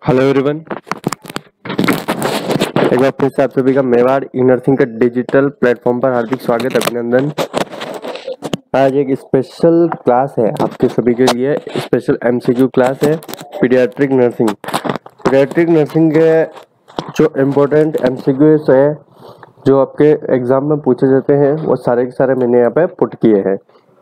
Hello everyone, एक बार फिर से आप सभी का मेवाड़ ई नर्सिंग का डिजिटल प्लेटफॉर्म पर हार्दिक स्वागत, अभिनंदन। आज एक स्पेशल क्लास है आपके सभी के लिए, स्पेशल एमसीक्यू क्लास है पीडियाट्रिक नर्सिंग। पीडियाट्रिक नर्सिंग के जो इम्पोर्टेंट एमसीक्यूज है जो आपके एग्जाम में पूछे जाते हैं वो सारे के सारे मैंने यहाँ पे पुट किए हैं।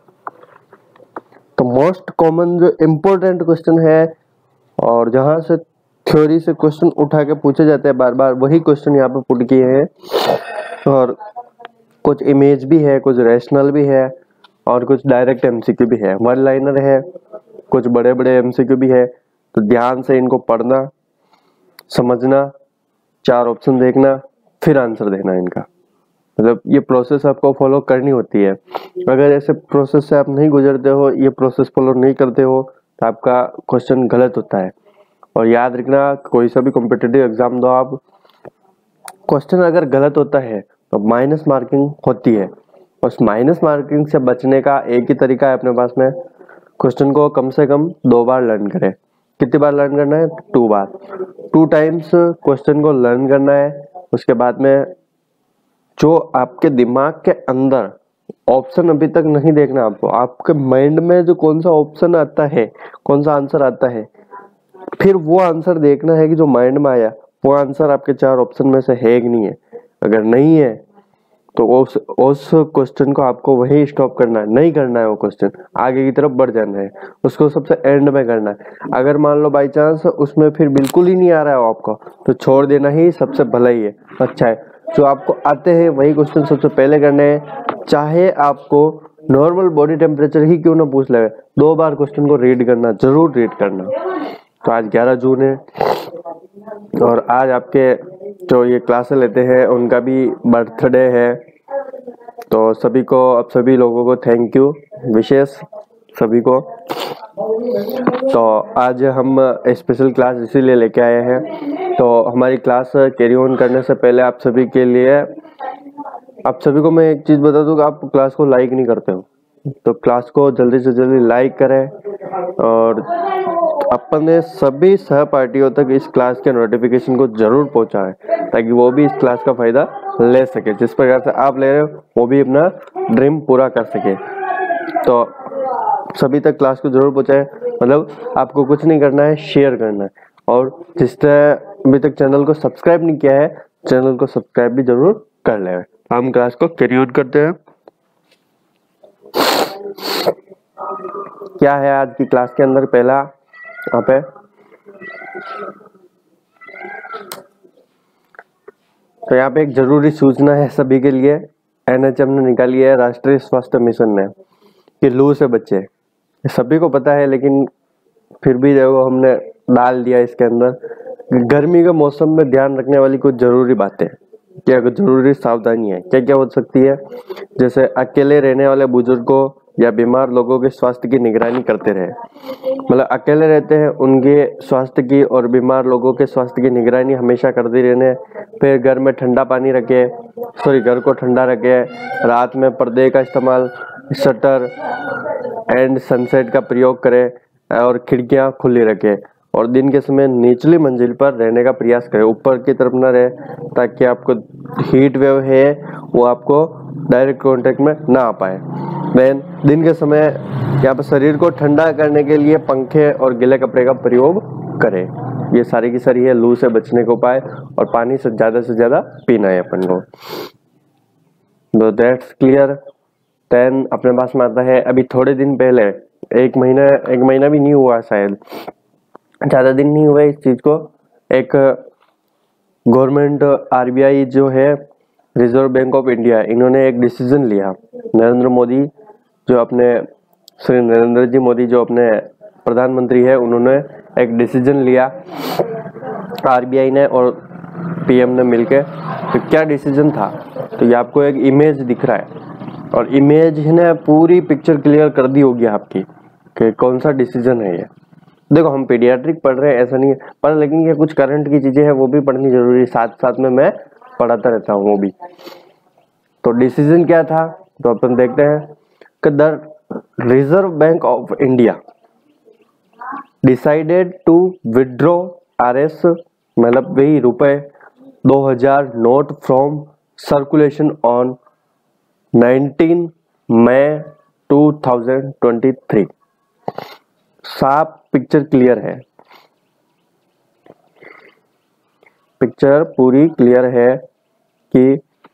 तो मोस्ट कॉमन जो इम्पोर्टेंट क्वेश्चन है और जहाँ से थ्योरी से क्वेश्चन उठा के पूछे जाते हैं बार बार, वही क्वेश्चन यहाँ पे पुट किए हैं। और कुछ इमेज भी है, कुछ रैशनल भी है और कुछ डायरेक्ट एमसीक्यू भी है, वन लाइनर है, कुछ बड़े बड़े एमसीक्यू भी है। तो ध्यान से इनको पढ़ना, समझना, 4 ऑप्शन देखना, फिर आंसर देना इनका। मतलब ये प्रोसेस आपको फॉलो करनी होती है। अगर ऐसे प्रोसेस से आप नहीं गुजरते हो, ये प्रोसेस फॉलो नहीं करते हो, तो आपका क्वेश्चन गलत होता है। और याद रखना, कोई सा भी कॉम्पिटिटिव एग्जाम दो आप, क्वेश्चन अगर गलत होता है तो माइनस मार्किंग होती है। उस माइनस मार्किंग से बचने का एक ही तरीका है अपने पास में, क्वेश्चन को कम से कम 2 बार लर्न करें। कितनी बार लर्न करना है? 2 बार, 2 टाइम्स क्वेश्चन को लर्न करना है। उसके बाद में जो आपके दिमाग के अंदर ऑप्शन अभी तक नहीं देखना आपको, आपके माइंड में जो कौन सा ऑप्शन आता है, कौन सा आंसर आता है, फिर वो आंसर देखना है कि जो माइंड में आया वो आंसर आपके 4 ऑप्शन में से है कि नहीं है। अगर नहीं है तो उस क्वेश्चन को आपको वही स्टॉप करना है, नहीं करना है वो क्वेश्चन, आगे की तरफ बढ़ जाना है, उसको सबसे एंड में करना है। अगर मान लो बाई चांस उसमें फिर बिल्कुल ही नहीं आ रहा है आपको, तो छोड़ देना ही सबसे भला ही है, अच्छा है। जो आपको आते हैं वही क्वेश्चन सबसे पहले करने हैं, चाहे आपको नॉर्मल बॉडी टेम्परेचर ही क्यों ना पूछ ले, 2 बार क्वेश्चन को रीड करना, जरूर रीड करना। तो आज 11 जून है और आज आपके जो ये क्लासेस लेते हैं उनका भी बर्थडे है। तो सभी को, अब सभी लोगों को थैंक यू, विशेष सभी को। तो आज हम स्पेशल क्लास इसीलिए लेके आए हैं। तो हमारी क्लास कैरी ऑन करने से पहले आप सभी के लिए, आप सभी को मैं एक चीज़ बता दूं कि आप क्लास को लाइक नहीं करते हो, तो क्लास को जल्दी से जल्दी लाइक करें और अपने सभी सहपाठियों तक इस क्लास के नोटिफिकेशन को जरूर पहुंचाएं, ताकि वो भी इस क्लास का फायदा ले सके। जिस प्रकार से आप ले रहे हो वो भी अपना ड्रीम पूरा कर सके। तो सभी तक क्लास को जरूर पहुंचाएं। मतलब आपको कुछ नहीं करना है, शेयर करना है। और जिसने अभी तक चैनल को सब्सक्राइब नहीं किया है, चैनल को सब्सक्राइब भी जरूर कर ले। हम क्लास को कैरी ऑन करते हैं। क्या है आज की क्लास के अंदर? पहला यहाँ पे तो यहाँ पे एक जरूरी सूचना है सभी के लिए, एनएचएम ने निकाली है, राष्ट्रीय स्वास्थ्य मिशन ने, कि लू से बचे। सभी को पता है लेकिन फिर भी देखो हमने डाल दिया इसके अंदर। गर्मी के मौसम में ध्यान रखने वाली कुछ जरूरी बातें, क्या जरूरी सावधानी है, क्या क्या हो सकती है। जैसे अकेले रहने वाले बुजुर्गों या बीमार लोगों के स्वास्थ्य की निगरानी करते रहे। मतलब अकेले रहते हैं उनके स्वास्थ्य की और बीमार लोगों के स्वास्थ्य की निगरानी हमेशा करते रहने। फिर घर में ठंडा पानी रखे, घर को ठंडा रखे, रात में पर्दे का इस्तेमाल, शटर एंड सनसेट का प्रयोग करें और खिड़कियां खुली रखें। और दिन के समय निचली मंजिल पर रहने का प्रयास करें, ऊपर की तरफ न रहे, ताकि आपको हीट वेव है वो आपको डायरेक्ट कांटेक्ट में ना आ पाए। देन दिन के समय यहाँ पर शरीर को ठंडा करने के लिए पंखे और गीले कपड़े का प्रयोग करें। ये सारी की सारी है लू से बचने के उपाय। और पानी से ज्यादा पीना है अपन को। तो दैट्स क्लियर। देन अपने पास में आता है, अभी थोड़े दिन पहले, एक महीना भी नहीं हुआ, शायद ज्यादा दिन नहीं हुआ इस चीज को, एक गवर्नमेंट आरबीआई जो है, रिजर्व बैंक ऑफ इंडिया, इन्होंने एक डिसीजन लिया। नरेंद्र मोदी जो अपने, श्री नरेंद्र जी मोदी जो अपने प्रधानमंत्री है, उन्होंने एक डिसीजन लिया आरबीआई ने और पीएम ने मिलकर। तो क्या डिसीजन था? तो ये आपको एक इमेज दिख रहा है और इमेज ने पूरी पिक्चर क्लियर कर दी होगी आपकी कि कौन सा डिसीजन है ये। देखो हम पीडियाट्रिक पढ़ रहे हैं ऐसा नहीं है, पर लेकिन ये कुछ करंट की चीजें हैं वो भी पढ़नी जरूरी है, साथ साथ में मैं पढ़ाता रहता हूँ वो भी। तो डिसीजन क्या था? तो अपन देखते हैं कि the Reserve Bank of India decided to withdraw RS मतलब वही रुपए 2000 note from circulation on 19 May 2023। साफ पिक्चर क्लियर है, पिक्चर पूरी क्लियर है कि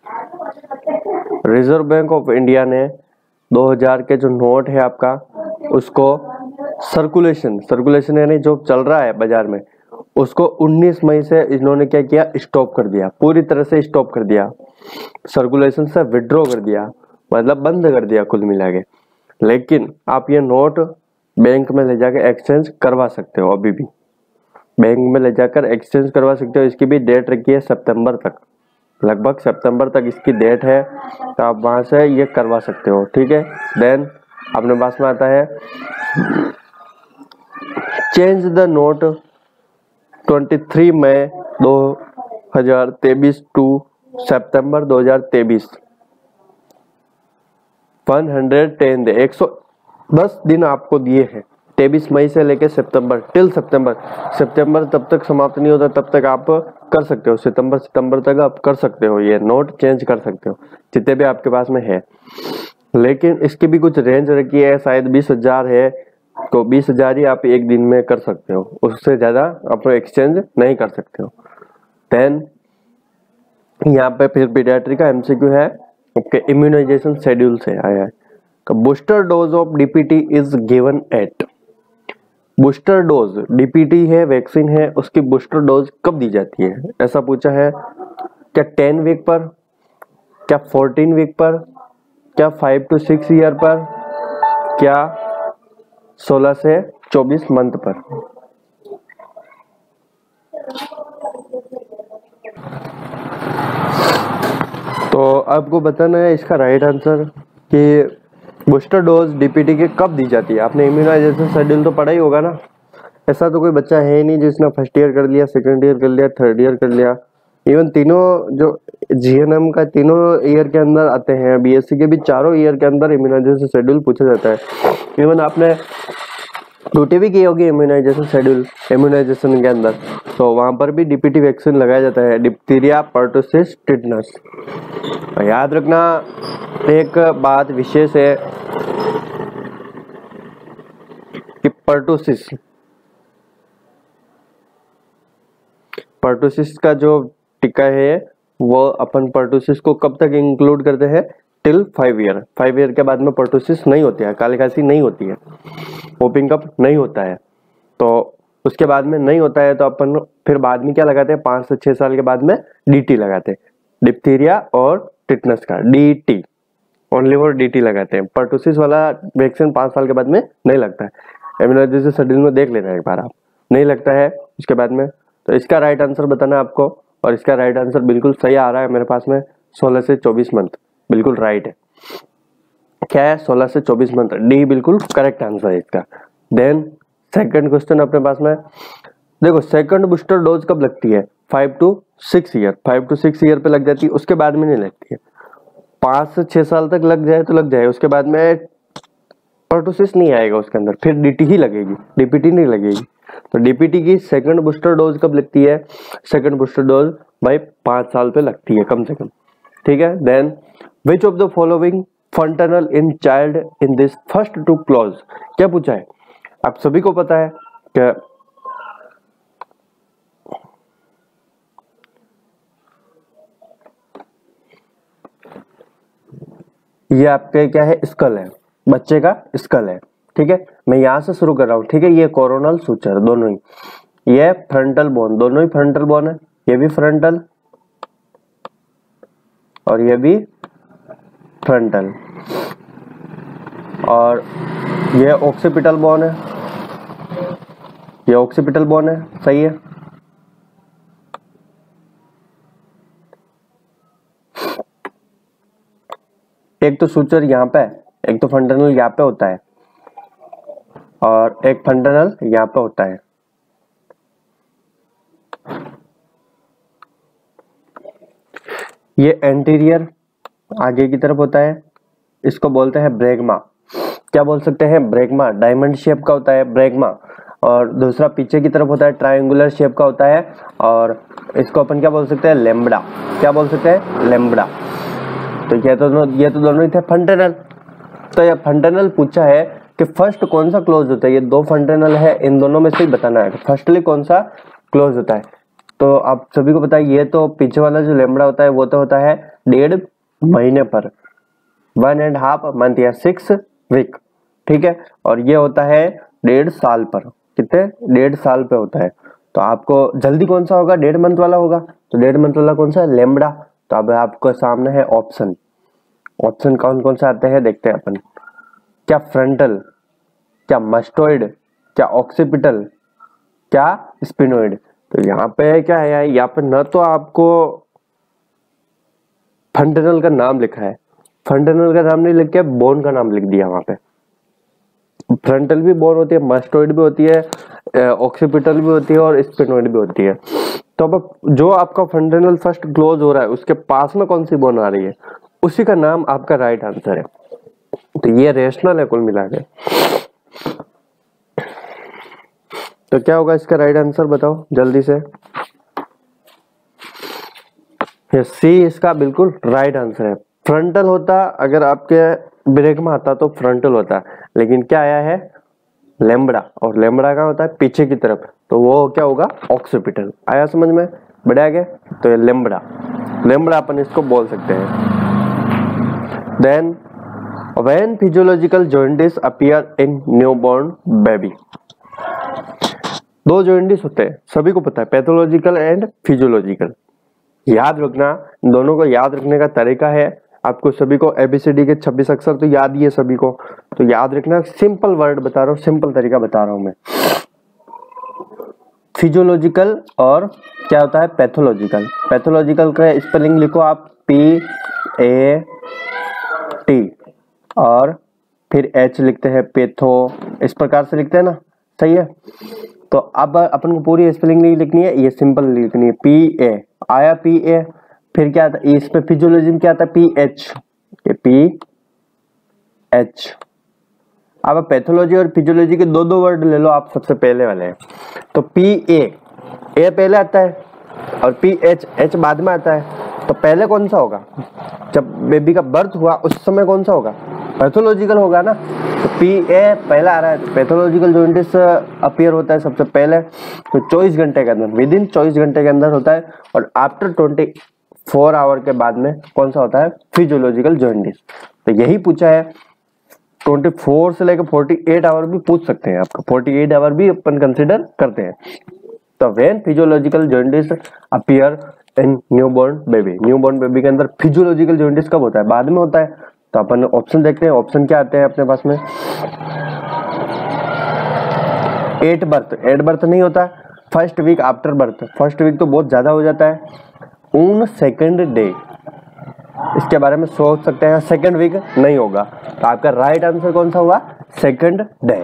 रिजर्व बैंक ऑफ इंडिया ने 2000 के जो नोट है आपका उसको सर्कुलेशन यानी जो चल रहा है बाजार में उसको 19 मई से इन्होंने क्या किया, स्टॉप कर दिया, पूरी तरह से स्टॉप कर दिया, सर्कुलेशन से विड्रॉ कर दिया, मतलब बंद कर दिया कुल मिला के। लेकिन आप ये नोट बैंक में ले जाकर एक्सचेंज करवा सकते हो, अभी भी बैंक में ले जाकर एक्सचेंज करवा सकते हो। इसकी भी डेट रखी है सितंबर तक, लगभग सितंबर तक इसकी डेट है, तो आप वहां से ये करवा सकते हो, ठीक है। देन अपने पास में आता है change the note 23 May 2023 to September 2023 110 day, 110 दिन आपको दिए हैं, 23 मई से लेकर सितंबर टिल सितंबर तब तक समाप्त नहीं होता, तब तक आप कर सकते हो, सितंबर तक आप कर सकते हो, ये नोट चेंज कर सकते हो जितने भी आपके पास में है। लेकिन इसकी भी कुछ रेंज रखी है, शायद 20,000 है, तो 20,000 ही आप एक दिन में कर सकते हो, उससे ज्यादा आप एक्सचेंज नहीं कर सकते हो। देन यहाँ पे फिर पीडियाट्रिक का MCQ है, ओके, इम्यूनाइजेशन शेड्यूल से आया है। Booster dose of DPT is given at, booster dose DPT है, वैक्सीन है, उसकी बूस्टर डोज कब दी जाती है, ऐसा पूछा है। क्या 10 वीक पर, क्या 14 वीक पर, क्या 5 to 6 ईयर पर, क्या 16 से 24 मंथ पर। तो आपको बताना है इसका राइट आंसर कि बूस्टर डोज DPT के कब दी जाती है। आपने इम्यूनाइजेशन शेड्यूल तो पढ़ा ही होगा ना, ऐसा तो कोई बच्चा है ही नहीं जिसने फर्स्ट ईयर कर लिया, सेकंड ईयर कर लिया, थर्ड ईयर कर लिया, इवन तीनों जो GNM का तीनों ईयर के अंदर आते हैं, BSc के भी चारों ईयर के अंदर इम्यूनाइजेशन शेड्यूल पूछा जाता है। इवन आपने ड्यूटी भी की होगी इम्यूनाइजेशन शेड्यूल, इम्यूनाइजेशन के अंदर, तो वहां पर भी DPT वैक्सीन लगाया जाता है, डिप्थीरिया, पर्टुसिस, टिटनस। याद रखना एक बात विशेष है कि पर्टुसिस का जो टीका है वो अपन पर्टुसिस को कब तक इंक्लूड करते हैं, टिल 5 ईयर। 5 ईयर के बाद में पर्टुसिस नहीं होती है, काली खांसी नहीं होती है, वोपिंग कफ नहीं होता है, तो उसके बाद में नहीं होता है तो अपन फिर बाद में क्या लगाते हैं, 5 से 6 साल के बाद में DT लगाते हैं, डिप्थीरिया और टिटनस का DT, ओनली फॉर DT लगाते हैं। पर्टुसिस वाला वैक्सीन 5 साल के बाद में नहीं लगता है, इम्यूनाइजेशन शेड्यूल में देख लेना एक बार आप, नहीं लगता है उसके बाद में। तो इसका राइट आंसर बताना है आपको, और इसका राइट आंसर बिल्कुल सही आ रहा है मेरे पास में, 16 से 24 मंथ बिल्कुल राइट है। क्या है, 16 से 24 मंथ, डी बिल्कुल करेक्ट आंसर है इसका। देन सेकंड क्वेश्चन अपने पास में देखो, सेकंड बूस्टर डोज कब लगती है, 5 to 6 ईयर, 5 to 6 ईयर पे लग जाती है, उसके बाद में नहीं लगती है। 5 से 6 साल तक लग जाए तो लग जाए, उसके बाद में पर्टुसिस नहीं आएगा उसके अंदर, फिर DT ही लगेगी, DPT नहीं लगेगी। तो DPT की सेकंड बूस्टर डोज कब लगती है, सेकंड बूस्टर डोज भाई 5 साल पे लगती है कम से कम, ठीक है। Then which of the following fontanelle in child in this first two close, क्या पूछा है, आप सभी को पता है कि ये आपके क्या है, स्कल है, बच्चे का स्कल है, ठीक है। मैं यहां से शुरू कर रहा हूं, ठीक है। ये कोरोनल सुचर दोनों ही, ये फ्रंटल बोन, दोनों ही फ्रंटल बोन है, ये भी फ्रंटल और ये भी फ्रंटल, और ये ऑक्सीपिटल बोन है, ये ऑक्सीपिटल बोन है, सही है। एक तो सूचर यहाँ पे है, एक तो फंटनल यहाँ पे होता है, और एक फंटनल यहाँ पे होता है। ये एंटीरियर आगे की तरफ होता है, इसको बोलते हैं ब्रैगमा। क्या बोल सकते हैं, ब्रैगमा, डायमंड शेप का होता है ब्रैगमा। और दूसरा पीछे की तरफ होता है, ट्रायंगुलर शेप का होता है, और इसको अपन क्या बोल सकते हैं, लैम्ब्डा। क्या बोल सकते हैं, लैम्ब्डा। तो ये तो दोनों ही थे फंटेनल। तो ये फंटेनल पूछा है कि फर्स्ट कौन सा क्लोज होता है, ये दो फंटेनल है, इन दोनों में से ही बताना है फर्स्टली कौन सा क्लोज होता है। तो आप सभी को पता है, ये तो पीछे वाला जो लैम्ब्डा होता है वो तो होता है 1.5 महीने पर, 1.5 मंथ या 6 वीक, ठीक है। और ये होता है 1.5 साल पर, कितने, 1.5 साल पे होता है। तो आपको जल्दी कौन सा होगा, 1.5 मंथ वाला होगा। तो 1.5 मंथ वाला कौन सा है, लैम्ब्डा। तो अब आपको सामने है ऑप्शन, ऑप्शन कौन कौन से आते हैं देखते हैं अपन। क्या फ्रंटल, क्या मस्टोइड, क्या ऑक्सीपिटल, क्या स्पिनोइड। तो यहाँ पे क्या है, यहाँ पे न तो आपको फंटेनल का नाम लिखा है, फंटेनल का नाम नहीं लिख के बोन का नाम लिख दिया वहां पे। फ्रंटल भी बोन होती है, मस्टोइड भी होती है, ऑक्सीपिटल भी होती है और स्पिनोइड भी होती है। तो अब जो आपका फंटेनल फर्स्ट क्लोज हो रहा है उसके पास में कौन सी बोन आ रही है, उसी का नाम आपका राइट आंसर है। तो ये रेशनल है कुल मिला के। तो क्या होगा इसका राइट आंसर, बताओ जल्दी से। सी इसका बिल्कुल राइट आंसर है। फ्रंटल होता, अगर आपके ब्रेक में आता तो फ्रंटल होता, लेकिन क्या आया है, लैम्ब्डा, और लैम्ब्डा का होता है पीछे की तरफ, तो वो क्या होगा, ऑक्सीपिटल। आया समझ में, बढ़िया गया। तो ये लैम्ब्डा, लैम्ब्डा अपन इसको बोल सकते हैं। Then when physiological jaundice appear in newborn baby, दो जॉइंटिस होते हैं, सभी को पता है, पैथोलॉजिकल एंड फिजियोलॉजिकल। याद रखना, दोनों को याद रखने का तरीका है, आपको सभी को ABCD के 26 अक्षर तो याद ही है सभी को, तो याद रखना। सिंपल वर्ड बता रहा हूँ, सिंपल तरीका बता रहा हूँ मैं। फिजियोलॉजिकल और क्या होता है, पैथोलॉजिकल। पैथोलॉजिकल का स्पेलिंग लिखो आप, PAT, और फिर H लिखते हैं, पैथो, इस प्रकार से लिखते हैं ना, सही है। तो अब अपन को पूरी स्पेलिंग नहीं लिखनी है, ये सिंपल लिखनी है। PA आया, PA, फिर क्या आता है इस पे, फिजियोलॉजी में क्या आता है, PH, ये PH। अब पैथोलॉजी और फिजियोलॉजी के दो दो वर्ड ले लो आप, सबसे पहले वाले हैं। तो PA, A पहले आता है, और PH, H बाद में आता है। तो पहले कौन सा होगा, जब बेबी का बर्थ हुआ उस समय कौन सा होगा, पैथोलॉजिकल होगा ना। तो PA पहला आ रहा है, पैथोलॉजिकल जॉइंटिस अपीयर होता है सबसे पहले, तो 24 घंटे के अंदर, विद इन 24 घंटे के अंदर होता है। और आफ्टर 24 आवर के बाद में कौन सा होता है, फिजियोलॉजिकल जॉइंटिस। तो यही पूछा है, 24 से लेकर 48 आवर भी पूछ सकते हैं आपको, 48 आवर भी अपन कंसिडर करते हैं। तो when physiological jaundice appear in newborn baby, newborn baby के अंदर फिजियोलॉजिकल जॉइंटिस कब होता है, बाद में होता है। तो अपन ऑप्शन देखते हैं, ऑप्शन क्या आते हैं अपने पास में। 8 बर्थ, 8 बर्थ नहीं होता, first week after birth, first week तो बहुत ज्यादा हो जाता है। ऑन सेकंड डे, इसके बारे में सोच सकते हैं, सेकंड वीक नहीं होगा। तो आपका राइट आंसर कौन सा हुआ, सेकंड डे।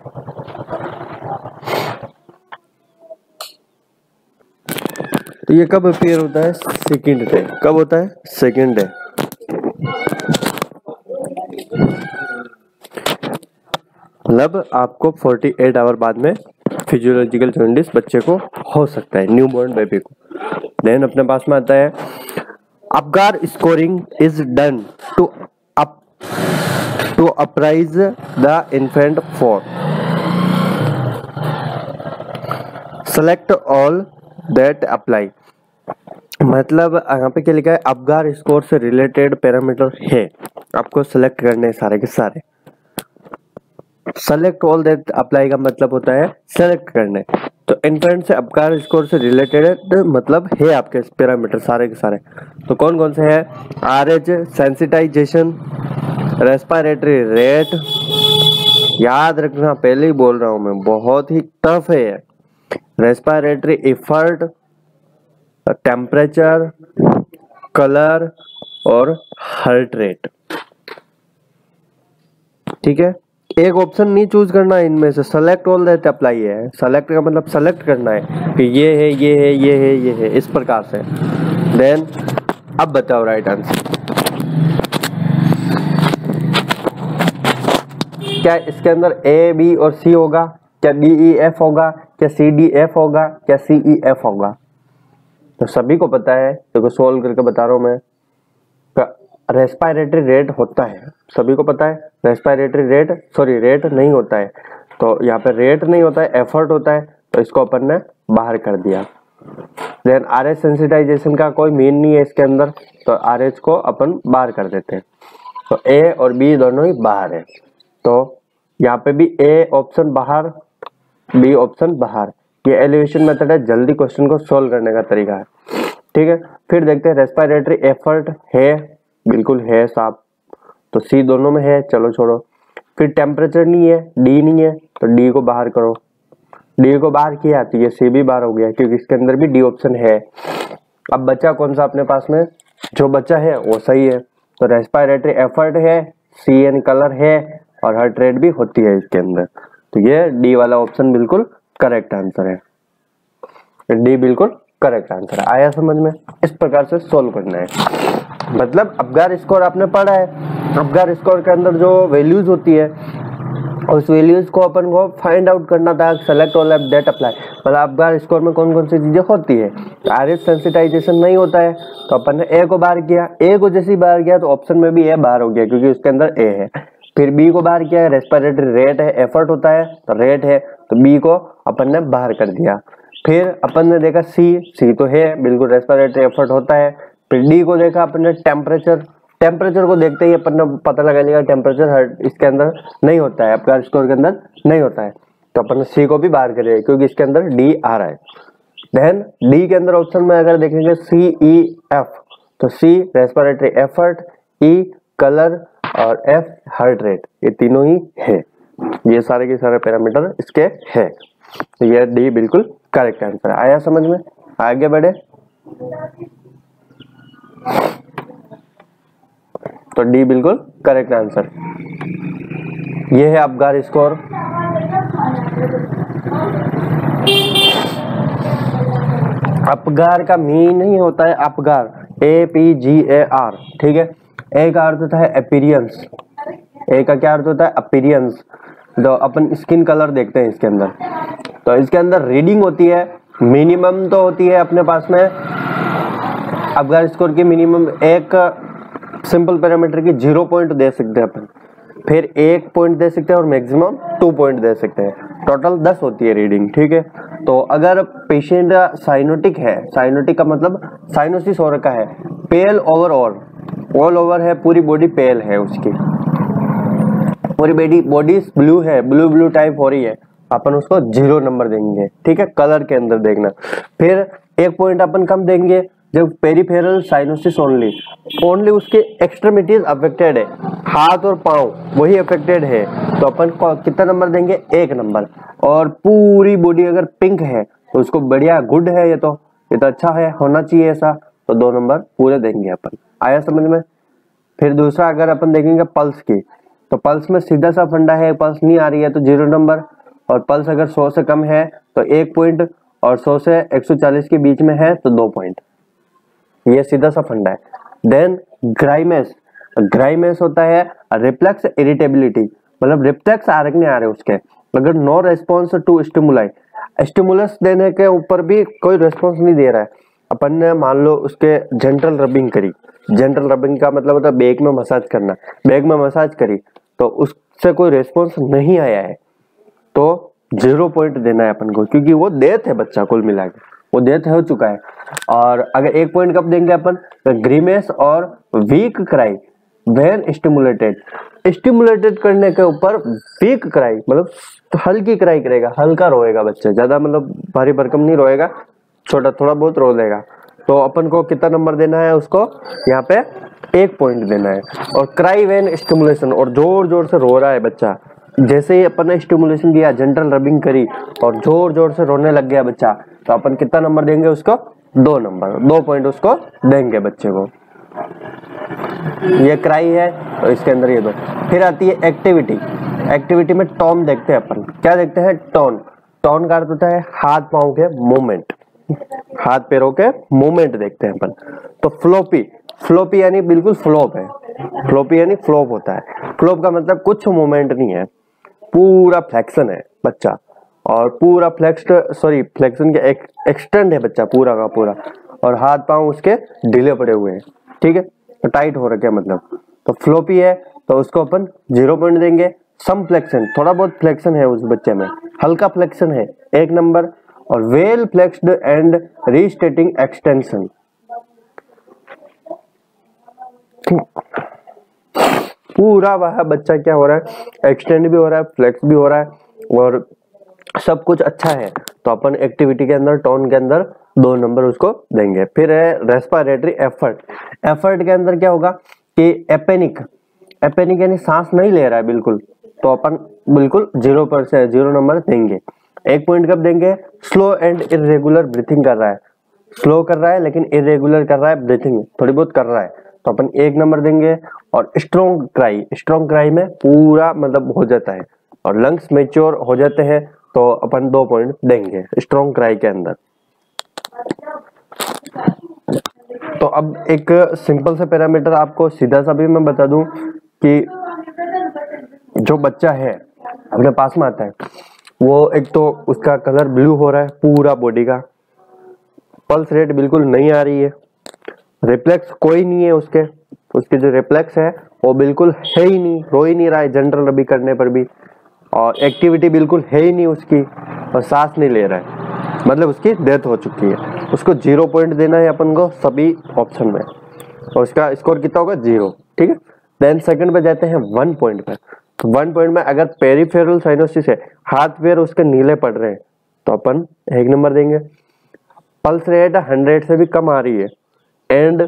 तो ये कब अपीयर होता है, सेकंड डे। कब होता है, सेकंड डे। मतलब आपको 48 आवर बाद में फिजियोलॉजिकल जॉइंटिस बच्चे को हो सकता है, न्यूबॉर्न बेबी को। देन अपने पास में आता है, Apgar scoring is done to appraise the infant for, select all that apply. मतलब यहाँ पे क्या लिखा है, अपगार स्कोर से रिलेटेड पैरामीटर है, आपको सेलेक्ट करने सारे के सारे। सेलेक्ट ऑल दैट अप्लाई का मतलब होता है सेलेक्ट करने। तो इन्फेंट से अपगार स्कोर से रिलेटेड मतलब है आपके पैरामीटर सारे के सारे। तो कौन कौन से हैं, RH, सेंसिटाइजेशन, रेस्पिरेटरी रेट, याद रखना पहले ही बोल रहा हूं मैं, बहुत ही टफ है, रेस्पिरेटरी एफर्ट, टेम्परेचर, कलर और हार्ट रेट। ठीक है, एक ऑप्शन नहीं चूज करना है इनमें से, सेलेक्ट ऑल दैट अप्लाई है। सेलेक्ट का मतलब सेलेक्ट करना है कि ये है, ये है, ये है, ये है, इस प्रकार से। देन अब बताओ राइट आंसर क्या इसके अंदर A, B और C होगा, क्या DEF होगा, क्या CDF होगा, क्या CEF होगा? तो सभी को पता है, देखो सोल्व करके बता रहा हूं मैं। रेस्पिरेटरी रेट होता है, सभी को पता है। रेस्पिरेटरी रेट, सॉरी रेट नहीं होता है, तो यहाँ पे रेट नहीं होता है, एफर्ट होता है, तो इसको अपन ने बाहर कर दिया। देन RH सेंसिटाइजेशन का कोई मीन नहीं है इसके अंदर, तो RH को अपन बाहर कर देते हैं। तो A और B दोनों ही बाहर है, तो यहाँ पे भी A ऑप्शन बाहर, B ऑप्शन बाहर। ये एलिवेशन मेथड है, जल्दी क्वेश्चन को सोल्व करने का तरीका है, ठीक है। फिर देखते हैं रेस्पिरेटरी एफर्ट है, बिल्कुल है साहब, तो C दोनों में है, चलो छोड़ो। फिर टेम्परेचर नहीं है, D नहीं है, तो D को बाहर करो। D को बाहर किया तो ये C भी बाहर हो गया, क्योंकि इसके अंदर भी D ऑप्शन है। अब बचा कौन सा अपने पास में? जो बचा है वो सही है, तो रेस्पिरेटरी एफर्ट है, CN कलर है, और हार्ट रेट भी होती है इसके अंदर, तो ये D वाला ऑप्शन बिल्कुल करेक्ट आंसर है। D बिल्कुल करेक्ट आंसर है। आया समझ में? इस प्रकार से सोल्व करना है। मतलब अबगार स्कोर आपने पढ़ा है, अबगार स्कोर के अंदर जो वैल्यूज होती है, उस वैल्यूज को अपन को फाइंड आउट करना था। Select all of that apply, मतलब अबगार स्कोर में कौन कौन सी चीजें होती है। RH सेंसिटाइजेशन नहीं होता है, तो अपन ने A को बाहर किया, A को जैसे ही बाहर किया तो ऑप्शन में भी A बाहर हो गया, क्योंकि उसके अंदर A है। फिर B को बाहर किया, रेस्पिरेटरी रेट है, एफर्ट होता है, तो रेट है, तो B को अपन ने बाहर कर दिया। फिर अपन ने देखा C तो है, बिल्कुल रेस्पिरेटरी एफर्ट होता है। फिर D को देखा अपन ने, टेम्परेचर को देखते ही अपन ने पता लगा लिया टेम्परेचर इसके अंदर नहीं होता है, आपका स्कोर के अंदर नहीं होता है, तो अपन ने C को भी बाहर करेंगे, क्योंकि इसके अंदर D आ रहा है। देन D के अंदर ऑप्शन में अगर देखेंगे CEF, तो C respiratory effort, E colour, और F हार्ट रेट, ये तीनों ही है। ये सारे के सारे पैरामीटर इसके है, तो ये D बिल्कुल करेक्ट आंसर है। आया समझ में? आगे बढ़े, तो D बिल्कुल करेक्ट आंसर। ये है अबगार स्कोर। अपगार का मीन ही होता है अपगार, APGAR, ठीक है। A का अर्थ होता है अपीरियंस, A का क्या अर्थ होता है? अपीरियंस। तो अपन स्किन कलर देखते हैं इसके अंदर, तो इसके अंदर रीडिंग होती है, मिनिमम तो होती है अपने पास में अबगार स्कोर की, मिनिमम एक सिंपल पैरामीटर की 0 पॉइंट दे सकते हैं अपन, फिर 1 पॉइंट दे सकते हैं, और मैक्सिमम 2 पॉइंट दे सकते हैं। टोटल 10 होती है रीडिंग, ठीक है। तो अगर पेशेंट साइनोटिक है, साइनोटिक का मतलब साइनोसिस हो रखा है, पेल ओवरऑल, ऑल ओवर है, पूरी बॉडी पेल है, उसकी पूरी बॉडी ब्लू है, ब्लू टाइप हो रही है, अपन उसको 0 नंबर देंगे, ठीक है। कलर के अंदर देखना। फिर 1 पॉइंट अपन कम देंगे जब पेरिफेरल साइनोसिस ओनली उसके एक्सट्रीमिटीज अफेक्टेड है, हाथ और पांव वही अफेक्टेड है, तो अपन को कितना नंबर देंगे? 1 नंबर। और पूरी बॉडी अगर पिंक है तो उसको बढ़िया, गुड है, ये तो अच्छा है, होना चाहिए ऐसा, तो 2 नंबर पूरे देंगे अपन। आया समझ में? फिर दूसरा अगर अपन देखेंगे पल्स की, तो पल्स में सीधा सा फंडा है, पल्स नहीं आ रही है तो 0 नंबर, और पल्स अगर 100 से कम है तो 1 पॉइंट, और 100 से 140 के बीच में है तो 2 पॉइंट, ये सीधा सा फंडा है। देन ग्राइमेस होता है रिफ्लेक्स इरिटेबिलिटी, मतलब रिफ्लेक्स आ रहे नहीं आ रहे उसके, अगर no response to stimuli, stimulus देने के ऊपर भी कोई रेस्पॉन्स नहीं दे रहा है, अपन ने मान लो उसके जेंटल रबिंग करी, जेंटल रबिंग का मतलब होता है बैक में मसाज करना, बैक में मसाज करी तो उससे कोई रेस्पॉन्स नहीं आया है, तो 0 पॉइंट देना है अपन को, क्योंकि वो डेथ है बच्चा, कुल मिला के वो डेथ हो चुका है। और अगर 1 पॉइंट कब देंगे अपन? तो ग्रीमेस और वीक क्राई व्हेन स्टिमुलेटेड करने के ऊपर, वीक क्राई मतलब हल्की क्राई करेगा, हल्का रोएगा बच्चा, ज्यादा मतलब भारी भरकम नहीं रोएगा, छोटा थोड़ा बहुत रो लेगा, तो अपन को कितना नंबर देना है उसको? यहाँ पे 1 पॉइंट देना है। और क्राई व्हेन स्टिमुलेशन, और जोर जोर से रो रहा है बच्चा, जैसे ही अपन ने स्टिमुलेशन किया, जेंटल रबिंग करी और जोर जोर से रोने लग गया बच्चा, तो अपन कितना नंबर देंगे उसको? 2 नंबर, 2 पॉइंट उसको देंगे बच्चे को। ये क्राई है तो इसके अंदर ये 2। फिर आती है एक्टिविटी में टोन देखते हैं अपन, क्या देखते हैं? टोन का अर्थ होता है हाथ पांव के मूवमेंट, हाथ पैरों के मूवमेंट देखते हैं अपन। तो फ्लोपी यानी बिल्कुल फ्लॉप है, फ्लोपी यानी फ्लॉप होता है, फ्लॉप का मतलब कुछ मूवमेंट नहीं है, पूरा फ्लेक्शन है बच्चा, और पूरा फ्लेक्शन के एक्सटेंड है बच्चा पूरा का पूरा, और हाथ पांव उसके ढीले पड़े हुए हैं, ठीक है, तो टाइट हो रखे मतलब। तो फ्लोपी है तो उसको अपन 0 पॉइंट देंगे। सम फ्लेक्शन, थोड़ा बहुत फ्लेक्शन है उस बच्चे में, हल्का फ्लेक्शन है, 1 नंबर। और well flexed and resisting extension, पूरा वह बच्चा क्या हो रहा है, एक्सटेंड भी हो रहा है, फ्लेक्स भी हो रहा है और सब कुछ अच्छा है, तो अपन एक्टिविटी के अंदर टोन के अंदर 2 नंबर उसको देंगे। फिर है रेस्पिरेटरी एफर्ट। एफर्ट के अंदर क्या होगा कि एपेनिक यानी सांस नहीं ले रहा है बिल्कुल, तो अपन बिल्कुल 0 नंबर देंगे। 1 पॉइंट कब देंगे, स्लो एंड इरेगुलर ब्रीथिंग कर रहा है, स्लो कर रहा है लेकिन इरेगुलर कर रहा है, ब्रीथिंग थोड़ी बहुत कर रहा है, तो अपन 1 नंबर देंगे। और स्ट्रॉन्ग क्राई में पूरा मतलब हो जाता है और लंग्स मेच्योर हो जाते हैं, तो अपन 2 पॉइंट देंगे स्ट्रॉन्ग क्राई के अंदर। तो अब एक सिंपल सा पैरामीटर आपको सीधा सा भी मैं बता दूं कि जो बच्चा है अपने पास में आता है, वो एक तो उसका कलर ब्लू हो रहा है पूरा बॉडी का, पल्स रेट बिल्कुल नहीं आ रही है, रिफ्लेक्स कोई नहीं है उसके जो रिफ्लेक्स है वो बिल्कुल है ही नहीं, रो ही नहीं रहा है जनरल अभी करने पर भी, और एक्टिविटी बिल्कुल है ही नहीं उसकी, और सांस नहीं ले रहा है, मतलब उसकी डेथ हो चुकी है। उसको 0 पॉइंट देना है अपन को सभी ऑप्शन में, और उसका स्कोर कितना होगा 0, ठीक है। देन सेकंड पे जाते हैं 1 पॉइंट पे। तो 1 पॉइंट में अगर पेरिफेरल साइनोसिस है, हाथ पैर उसके नीले पड़ रहे हैं, तो अपन 1 नंबर देंगे। पल्स रेट 100 से भी कम आ रही है एंड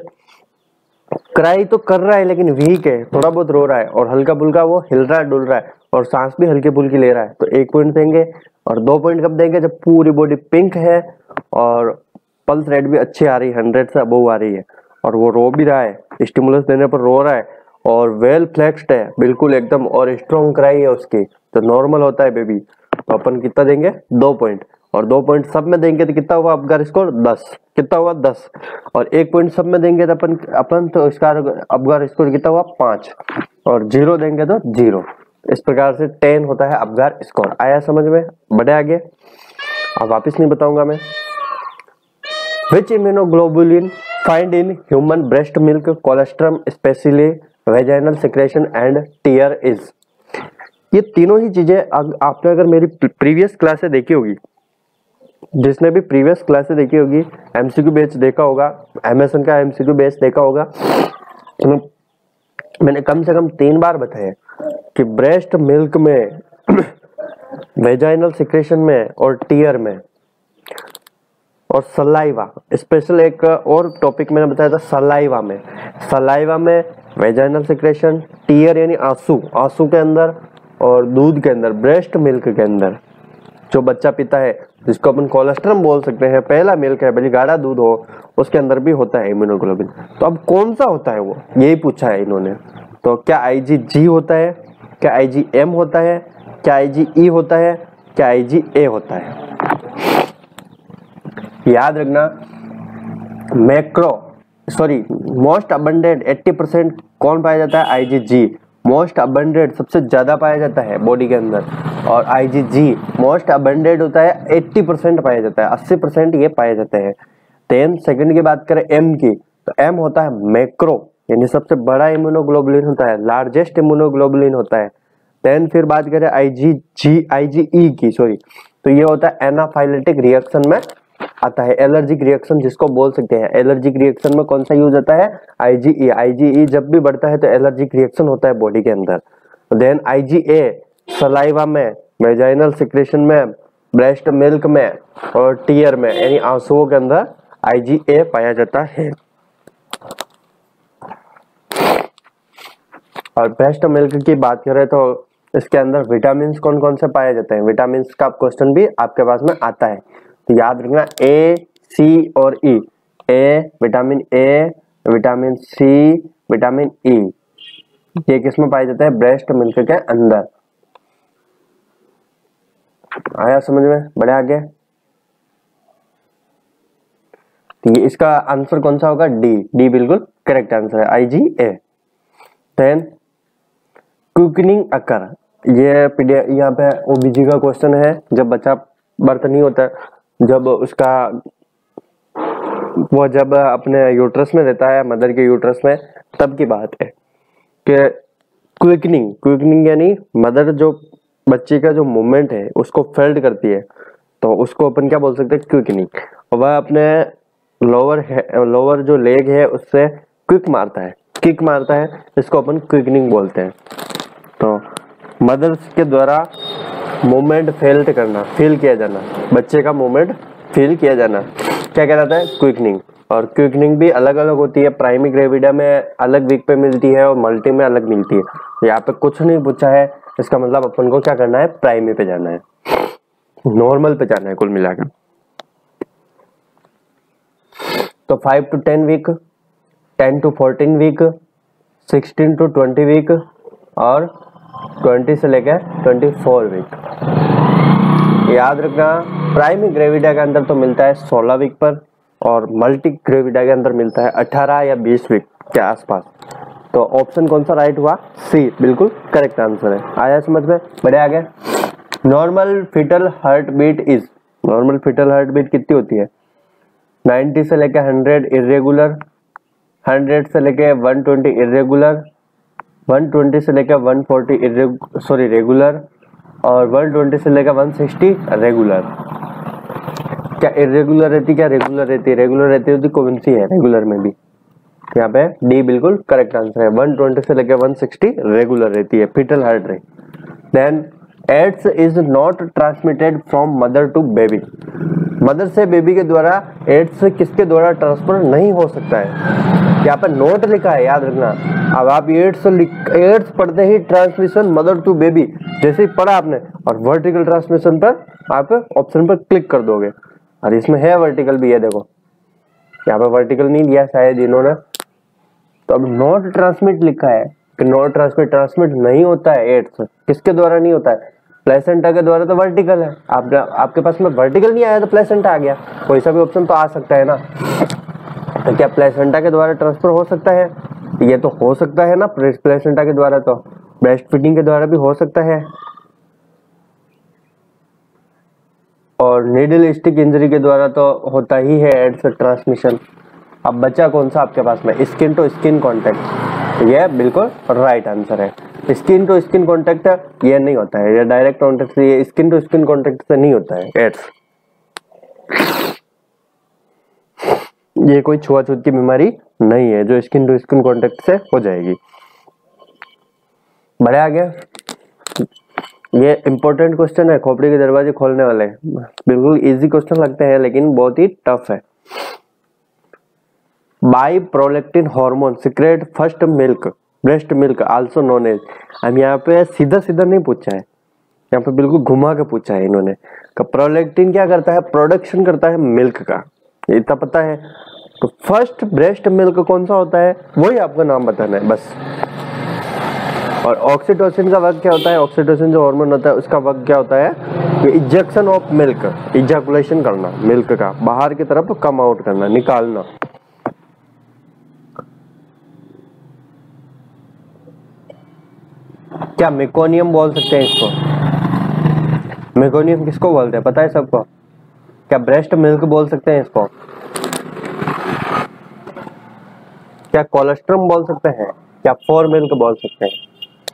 क्राई तो कर रहा है लेकिन वीक है, थोड़ा बहुत रो रहा है और हल्का फुल्का वो हिल रहा है डुल रहा है और सांस भी हल्की फुल्की ले रहा है, तो 1 पॉइंट देंगे। और 2 पॉइंट कब देंगे, जब पूरी बॉडी पिंक है और पल्स रेट भी अच्छी आ रही है, 100 से अबव आ रही है, और वो रो भी रहा है, स्टिमुलस देने पर रो रहा है और वेल फ्लेक्स्ड है बिल्कुल एकदम, और स्ट्रॉन्ग क्राई है उसकी, तो नॉर्मल होता है बेबी, तो अपन कितना देंगे 2 पॉइंट। और 2 पॉइंट सब में देंगे तो कितना हुआ अबगार स्कोर 10, कितना हुआ 10। और 1 पॉइंट सब में देंगे तो अपन तो इसका अबगार स्कोर कितना हुआ 5, और 0 देंगे तो 0। इस प्रकार से 10 होता है अबगार स्कोर। आया समझ में, बढ़े आगे, अब वापिस नहीं बताऊंगा मैं। Which immunoglobulin find in human breast milk, colostrum, especially vaginal secretion and tear is? ये तीनों ही चीजें आपने अगर मेरी प्रीवियस क्लासे देखी होगी, जिसने भी प्रीवियस क्लासे देखी होगी, एमसीक्यू बेस देखा होगा, एमएसएन का एमसीक्यू बेस देखा होगा, तो मैंने कम से कम 3 बार बताया कि ब्रेस्ट मिल्क में वेजाइनल सिक्रेशन में और टीयर में और सलाइवा, स्पेशल एक और टॉपिक मैंने बताया था सलाइवा में वेजाइनल सिक्रेशन, टीयर यानी आंसू के अंदर और दूध के अंदर, ब्रेस्ट मिल्क के अंदर जो बच्चा पीता है, जिसको अपन कोलेस्ट्रम बोल सकते हैं, पहला मिल्क है, भले गाढ़ा दूध हो, उसके अंदर भी होता है इम्यूनोग्लोबिन। तो अब कौन सा होता है वो, यही पूछा है इन्होंने। तो क्या IgG होता है, क्या IgM होता है, क्या IgE होता है, क्या IgA होता है? याद रखना, मोस्ट अबंडेंट 80% कौन पाया जाता है, IgG मोस्ट अबंडेंट सबसे ज्यादा पाया जाता है बॉडी के अंदर, और IgG मोस्ट अबंडेंट होता है 80% पाया जाता है, 80% ये पाए जाते हैं। देन सेकंड की बात करें M की, तो M होता है मैक्रो, यानी सबसे बड़ा इम्यूनोग्लोबुलिन होता है, लार्जेस्ट इम्यूनोग्लोबुलिन होता है। देन फिर बात करें IgE की, तो ये होता है एनाफाइलेटिक रिएक्शन में आता है, एलर्जिक रिएक्शन जिसको बोल सकते हैं। एलर्जिक रिएक्शन में कौन सा यूज होता है, IgE जब भी बढ़ता है तो एलर्जिक रिएक्शन होता है बॉडी के अंदर। देन IgA सलाइवा में, वेजाइनल सिक्रेशन में, ब्रेस्ट मिल्क में और टीयर में यानी आंसुओं के अंदर IgA पाया जाता है। और ब्रेस्ट मिल्क की बात करें तो इसके अंदर विटामिन कौन कौन से पाए जाते हैं, विटामिन का क्वेश्चन भी आपके पास में आता है, तो याद रखना A, C और E। Vitamin A, vitamin C, vitamin E, ये किसमें पाया जाता है, ब्रेस्ट मिल्क के अंदर। आया समझ में, बढ़े आगे। तो ये इसका आंसर कौन सा होगा, डी बिल्कुल करेक्ट आंसर है, IgA। देन क्विकनिंग अकर, ये यहाँ पे OBG का क्वेश्चन है, जब बच्चा बर्थ नहीं होता जब उसका वो जब अपने यूट्रस में रहता है, मदर के यूट्रस में, तब की बात है कि क्विकनिंग यानी मदर जो बच्चे का जो मूवमेंट है उसको फेल्ड करती है, तो उसको अपन क्या बोल सकते हैं, क्विकनिंग। और वह अपने लोअर जो लेग है उससे किक मारता है, इसको अपन क्विकनिंग बोलते हैं। तो मदर्स के द्वारा मूवमेंट फील किया जाना, बच्चे का मूवमेंट फील किया जाना क्या कहलाता है, क्विकनिंग। और क्विकनिंग भी अलग अलग होती है, प्राइमी ग्रेविडा में अलग वीक पे मिलती है और मल्टी में अलग मिलती है। यहाँ पे कुछ नहीं पूछा है, इसका मतलब अपन को क्या करना है, प्राइमी पे जाना है, नॉर्मल पे जाना है कुल मिलाकर। तो 5 to 10 week, 10 to 14 week, 16 to 20 week और 20 से लेकर 24 वीक। याद रखना, प्राइमी ग्रेविडा के अंदर तो मिलता है 16 वीक पर और मल्टी ग्रेविडा के अंदर मिलता है 18 या 20 वीक के आसपास। तो ऑप्शन कौन सा राइट हुआ, सी बिल्कुल करेक्ट आंसर है। आया समझ में, बढ़े आगे। नॉर्मल फीटल हार्ट बीट कितनी होती है, 90 से लेकर 100 इरेगुलर, 100 से लेकर 120 इरेगुलर, 120 से लेकर 140 रेगुलर और 120 से लेकर 160 रेगुलर। क्या इरेगुलर रहती, क्या रेगुलर रहती है, रेगुलर रहती होती कौन सी है रेगुलर में भी, यहाँ पे डी बिल्कुल करेक्ट आंसर है। 120 से लेकर 160 रेगुलर रहती है fetal heart rate. Then AIDS is not transmitted from mother to baby, mother से बेबी के द्वारा एड्स किसके द्वारा ट्रांसफर नहीं हो सकता है, यहाँ पे नोट लिखा है, याद रखना। अब आप एड्स पढ़ते ही ट्रांसमिशन मदर टू बेबी जैसे ही पढ़ा आपने और वर्टिकल ट्रांसमिशन पर आप ऑप्शन पर क्लिक कर दोगे, और इसमें है वर्टिकल भी है, देखो यहाँ पे वर्टिकल नहीं दिया शायद इन्होंने, तो अब नॉट ट्रांसमिट लिखा है कि नॉट ट्रांसमिट नहीं होता है एड्स, किसके द्वारा नहीं होता है, प्लेसेंटा के द्वारा। तो वर्टिकल है, आपके पास में वर्टिकल नहीं आया तो प्लेसेंटा आ गया, कोई सा भी ऑप्शन तो आ सकता है ना। तो क्या प्लेसेंटा के द्वारा ट्रांसफर हो सकता है, ये तो हो सकता है ना, प्लेसेंटा के द्वारा, तो ब्रेस्ट फीडिंग के द्वारा भी हो सकता है, और नीडल स्टिक इंजरी के द्वारा तो होता ही है एड्स ट्रांसमिशन। अब बचा कौन सा आपके पास में, स्किन टू स्किन कॉन्टेक्ट, ये बिल्कुल राइट आंसर है। स्किन टू स्किन कॉन्टेक्ट ये नहीं होता है, ये डायरेक्ट कॉन्टेक्ट से, ये स्किन टू स्किन कॉन्टेक्ट से नहीं होता है एड्स, ये कोई छुआछूत की बीमारी नहीं है जो स्किन टू स्किन कॉन्टेक्ट से हो जाएगी। बढ़े आगे, ये इंपॉर्टेंट क्वेश्चन है, खोपड़ी के दरवाजे खोलने वाले, बिल्कुल इजी क्वेश्चन लगते हैं लेकिन बहुत ही टफ है। By prolactin hormone secrete first milk, breast milk also known as. हम यहाँ पे सीधा सीधा नहीं पूछा है, यहाँ पे बिल्कुल घुमा के पूछा है इन्होंने। प्रोलैक्टिन क्या करता है, प्रोडक्शन करता है मिल्क का, इतना पता है। तो फर्स्ट ब्रेस्ट मिल्क कौन सा होता है वही आपका नाम बताना है बस। और ऑक्सीटोसिन का वर्क क्या होता है, ऑक्सीटोसिन जो हार्मोन होता है उसका वर्क क्या होता है, इंजेक्शन ऑफ मिल्क, इजैकुलेशन करना, मिल्क का बाहर की तरफ कम आउट करना, निकालना। क्या मेकोनियम बोल सकते हैं इसको, मेकोनियम किसको बोलते हैं पता है सबको, क्या ब्रेस्ट मिल्क बोल सकते हैं इसको, क्या कोलेस्ट्रम बोल सकते हैं, क्या फोर मिल्क बोल सकते हैं।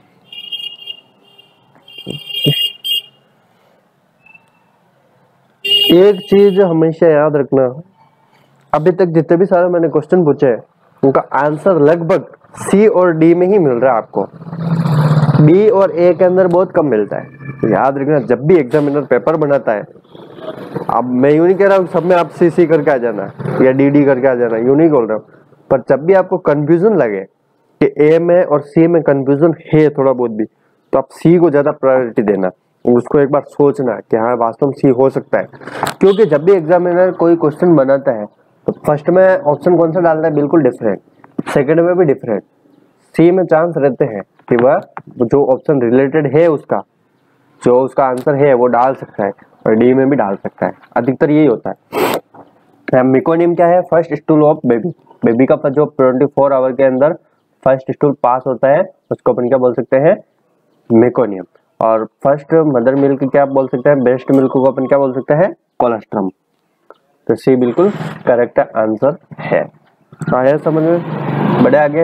एक चीज हमेशा याद रखना, अभी तक जितने भी सारे मैंने क्वेश्चन पूछे हैं उनका आंसर लगभग सी और डी में ही मिल रहा है आपको, बी और ए के अंदर बहुत कम मिलता है। याद रखना, जब भी एग्जामिनर पेपर बनाता है, अब मैं यूं नहीं कह रहा हूँ सब में आप सी करके आ जाना या डी करके आ जाना, यूं नहीं बोल रहा हूँ, पर जब भी आपको कंफ्यूजन लगे कि ए में और सी में कंफ्यूजन है थोड़ा बहुत भी, तो आप सी को ज्यादा प्रायोरिटी देना, उसको एक बार सोचना कि हाँ वास्तव में सी हो सकता है। क्योंकि जब भी एग्जामिनर कोई क्वेश्चन बनाता है तो फर्स्ट में ऑप्शन कौन सा डालता है, बिल्कुल डिफरेंट, सेकंड में भी डिफरेंट, सी में चांस रहते हैं कि वह जो ऑप्शन रिलेटेड है उसका जो उसका आंसर है वो डाल सकता है, और डी में भी डाल सकता है, अधिकतर यही होता है। मेकोनियम क्या है, first stool of baby, baby का जो 24 आवर के अंदर फर्स्ट स्टूल पास होता है उसको अपन क्या बोल सकते हैं, मेकोनियम। और फर्स्ट मदर मिल्क क्या बोल सकते हैं, ब्रेस्ट मिल्क को अपन क्या बोल सकते हैं, कोलेस्ट्रम। तो सी बिल्कुल करेक्ट आंसर है। आया समझ में, बढ़े आगे।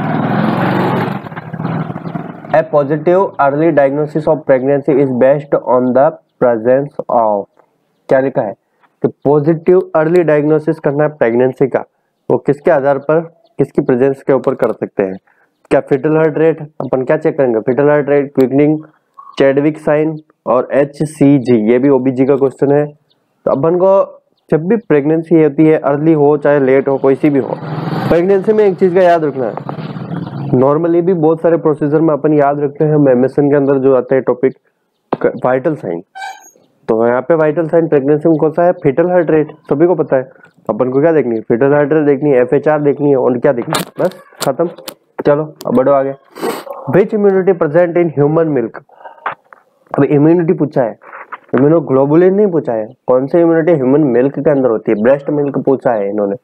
A positive early diagnosis of pregnancy is based on the presence of, क्या लिखा है कि पॉजिटिव अर्ली डायग्नोसिस करना है प्रेगनेंसी का, वो किसके आधार पर, किसकी प्रेजेंस के ऊपर कर सकते हैं। क्या फिटल हार्ट रेट, अपन क्या चेक करेंगे, fetal heart rate, quickening, Chadwick sign और HCG, ये भी OBG का क्वेश्चन है। तो अपन को जब भी प्रेगनेंसी होती है, अर्ली हो चाहे लेट हो, कोई सी भी हो, प्रेगनेंसी में एक चीज का याद रखना है, नॉर्मली भी बहुत सारे प्रोसीजर में अपन याद रखते हैं, MSN के अंदर जो आता है टॉपिक वाइटल साइन, तो यहाँ पे वाइटल साइन प्रेगनेंसी में कौन सा है, फिटल हार्ट रेट, सभी को पता है। अपन को क्या देखनी है, फिटल हार्ट रेट देखनी है, FHR देखनी है, और क्या देखनी है, बस खत्म। चलो अब बढ़ो आगे। Which immunity present in human milk, अब इम्यूनिटी पूछा है, इम्यूनोग्लोबुलिन नहीं पूछा है, कौन सी इम्यूनिटी ह्यूमन मिल्क के अंदर होती है, ब्रेस्ट मिल्क पूछा है इन्होंने।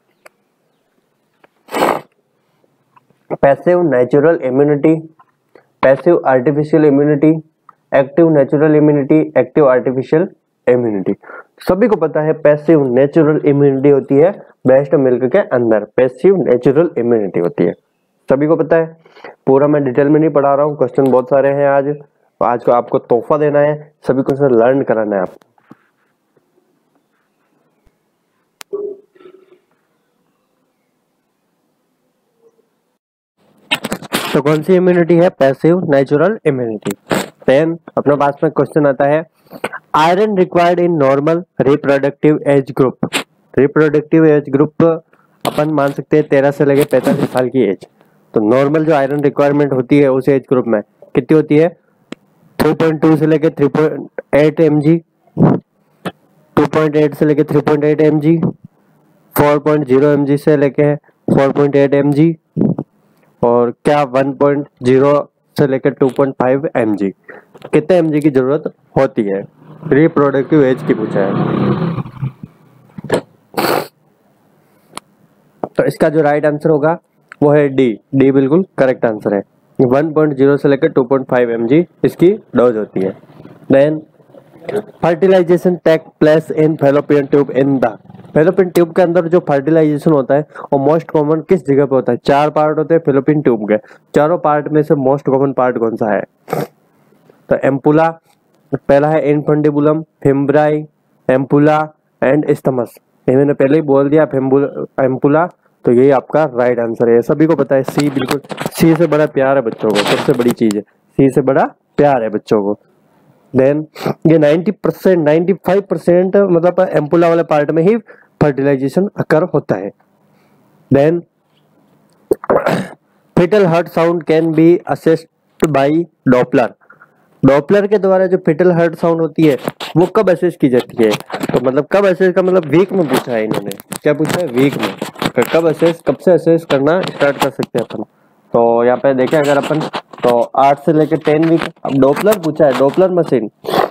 Passive natural immunity, passive artificial immunity, active natural immunity, active artificial immunity. सभी को पता है पैसिव नेचुरल इम्यूनिटी होती है ब्रेस्ट मिल्क के अंदर, पैसिव नेचुरल इम्यूनिटी होती है, सभी को पता है। पूरा मैं डिटेल में नहीं पढ़ा रहा हूँ, क्वेश्चन बहुत सारे हैं आज को आपको तोहफा देना है, सभी को लर्न कराना है आपको। तो कौन सी इम्यूनिटी है, पैसिव नेचुरल इम्यूनिटी। देन अपने पास में क्वेश्चन आता है, iron required in normal reproductive age group, reproductive age group अपन मान सकते हैं 13 से लेकर 45 साल की एज। तो नॉर्मल जो आयरन रिक्वायरमेंट होती है उस एज ग्रुप में कितनी होती है, 3.2 से लेकर 3.8 mg, 2.8 से लेकर 3.8 mg, 4.0 mg से लेकर 4.8 mg, और क्या 1.0 से लेकर 2.5 mg, कितने mg की जरूरत होती है, रिप्रोडक्टिव एज की पूछा है। तो इसका जो राइट आंसर होगा वो है डी, डी बिल्कुल करेक्ट आंसर है। 1.0 से लेकर 2.5 mg इसकी डोज होती है। Then fertilization take place in fallopian tube, in the fallopian tube के अंदर जो फर्टिलाइजेशन होता है वो मोस्ट कॉमन किस जगह पे होता है, 4 पार्ट होते हैं फैलोपियन ट्यूब के, चारों पार्ट में से मोस्ट कॉमन पार्ट कौन सा है, तो एम्पुला, पहला है infundibulum, fimbriae, ampulla and isthmus. ये मैंने पहले ही बोल दिया एम्पुला, तो यही आपका राइट आंसर है, सभी को पता है सी, बिल्कुल सी से बड़ा प्यार है बच्चों को, सबसे बड़ी चीज है सी से बड़ा प्यार है बच्चों को। देन ये 90% 95% मतलब एम्पुला वाले पार्ट में ही फर्टिलाइजेशन अकर होता है। Then fetal heart sound can be assessed by Doppler, Doppler के द्वारा जो फिटल हार्ट साउंड होती है वो कब असेस की जाती है, तो मतलब कब असेस का मतलब वीक में पूछा है इन्होंने, क्या पूछा है वीक में, कब असेस, कब से असेस करना स्टार्ट कर सकते हैं अपन। तो यहाँ पे देखें अगर अपन, तो 8 से लेकर 10 वीक। अब डॉपलर पूछा है, डॉपलर मशीन,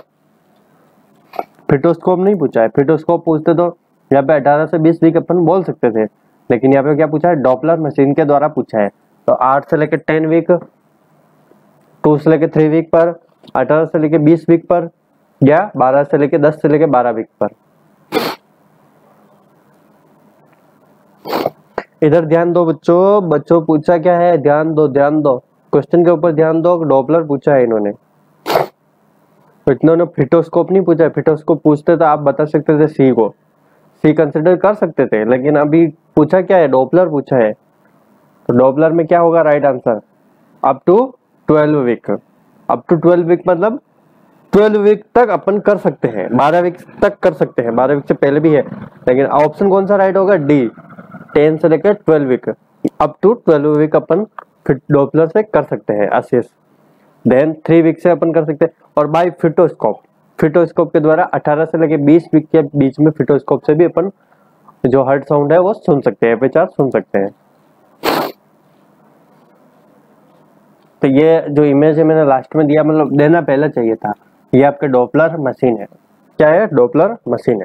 फिटोस्कोप नहीं पूछा है, फिटोस्कोप पूछते तो यहाँ पे 18 से 20 वीक अपन बोल सकते थे, लेकिन यहाँ पे क्या पूछा है, डॉपलर मशीन के द्वारा पूछा है। तो 8 से लेकर 10 वीक, 2 से लेकर 3 वीक पर, 18 से लेकर 20 वीक पर, या 12 से लेकर 10 से लेकर 12 वीक पर। इधर ध्यान दो बच्चों, बच्चों पूछा क्या है, ध्यान दो क्वेश्चन के ऊपर ध्यान दो, डॉपलर पूछा है इन्होंने, तो इन्होंने फिटोस्कोप नहीं पूछा है, फिटोस्कोप पूछते तो आप बता सकते थे सी को, सी कंसिडर कर सकते थे, लेकिन अभी पूछा क्या है, डॉपलर पूछा है। तो डॉपलर में क्या होगा right answer, up to 12 week, up to 12 week मतलब 12 वीक तक अपन कर सकते हैं, 12 वीक तक कर सकते हैं, 12 वीक से पहले भी है, लेकिन ऑप्शन कौन सा राइट होगा, डी, 10 से लेकर 12 वीक, अप टू 12 वीक अपन डॉपलर से कर सकते हैं असेस। देन 3 वीक से अपन कर सकते हैं, और बाय फिटोस्कोप, फिटोस्कोप के द्वारा 18 से लेकर 20 वीक के बीच में फिटोस्कोप से भी अपन जो हार्ट साउंड है वो सुन सकते हैं, FHR सुन सकते हैं। तो ये जो इमेज है मैंने लास्ट में दिया, मतलब देना पहले चाहिए था, ये आपके डॉपलर मशीन है, क्या है, डॉपलर मशीन है,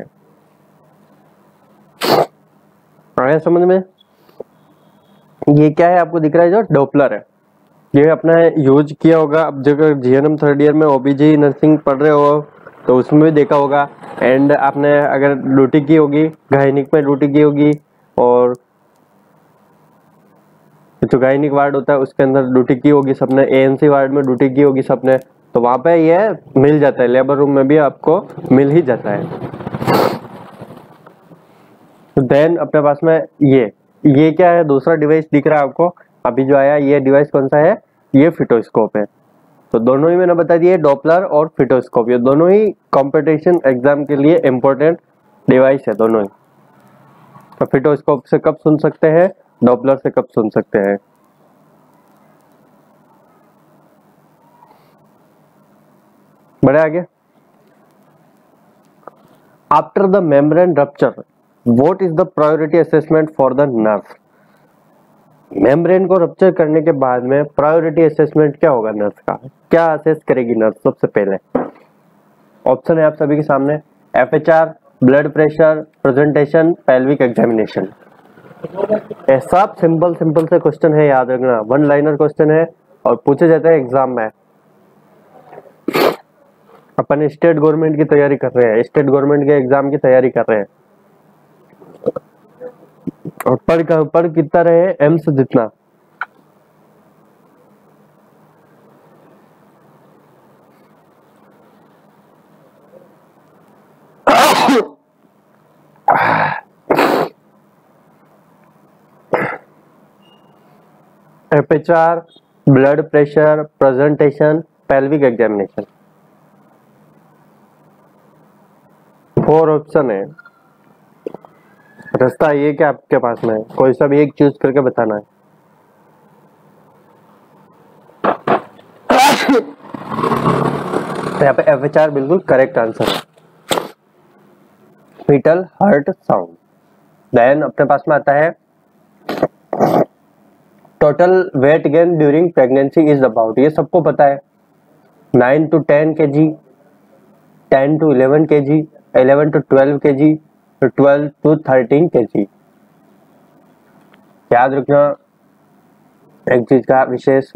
आया समझ में। ये क्या है आपको दिख रहा है, जो डॉपलर है, ये अपना यूज किया होगा। अब जब जीएनएम थर्ड ईयर में ओबीजी नर्सिंग पढ़ रहे हो तो उसमें भी देखा होगा। एंड आपने अगर ड्यूटी की होगी, गायनिक में ड्यूटी की होगी, और जो गायनिक वार्ड होता है उसके अंदर ड्यूटी की होगी सबने, एएनसी वार्ड में ड्यूटी की होगी सबने, तो वहां पे ये मिल जाता है, लेबर रूम में भी आपको मिल ही जाता है। तो देन अपने पास में ये क्या है, दूसरा डिवाइस दिख रहा है आपको अभी जो आया, ये डिवाइस कौन सा है, ये फिटोस्कोप है। तो दोनों ही मैंने बता दिए, डॉपलर और फिटोस्कोप, ये दोनों ही कंपटीशन एग्जाम के लिए इंपॉर्टेंट डिवाइस है दोनों ही। तो फिटोस्कोप से कब सुन सकते हैं, डॉपलर से कब सुन सकते हैं। बढ़े आगे। After the membrane rupture what is the priority assessment for the nurse. Membrane को रप्चर करने के बाद में प्रायोरिटी असेसमेंट क्या होगा नर्स का, क्या असेस करेगी नर्स सबसे पहले। ऑप्शन है आप सभी के सामने, FHR, blood pressure, presentation, pelvic examination. ये सब सिंपल से क्वेश्चन है, याद रखना, वन लाइनर क्वेश्चन है और पूछे जाते हैं एग्जाम में। अपन स्टेट गवर्नमेंट की तैयारी कर रहे हैं, स्टेट गवर्नमेंट के एग्जाम की तैयारी कर रहे हैं, और पढ़ कितना रहे, एम्स जितना। FHR, blood pressure, presentation, pelvic examination, 4 option है। रास्ता ये क्या आपके पास में, कोई सा भी एक चूज करके बताना है। तो यहाँ पे एफएचआर बिल्कुल करेक्ट आंसर है, फीटल हार्ट साउंड। देन अपने पास में आता है total weight gain during pregnancy is about, ये सबको पता है, 9 to 10 kg, 10 to 11 kg, 11 to 12 kg, 12 to 13 kg। याद रखना एक चीज का विशेष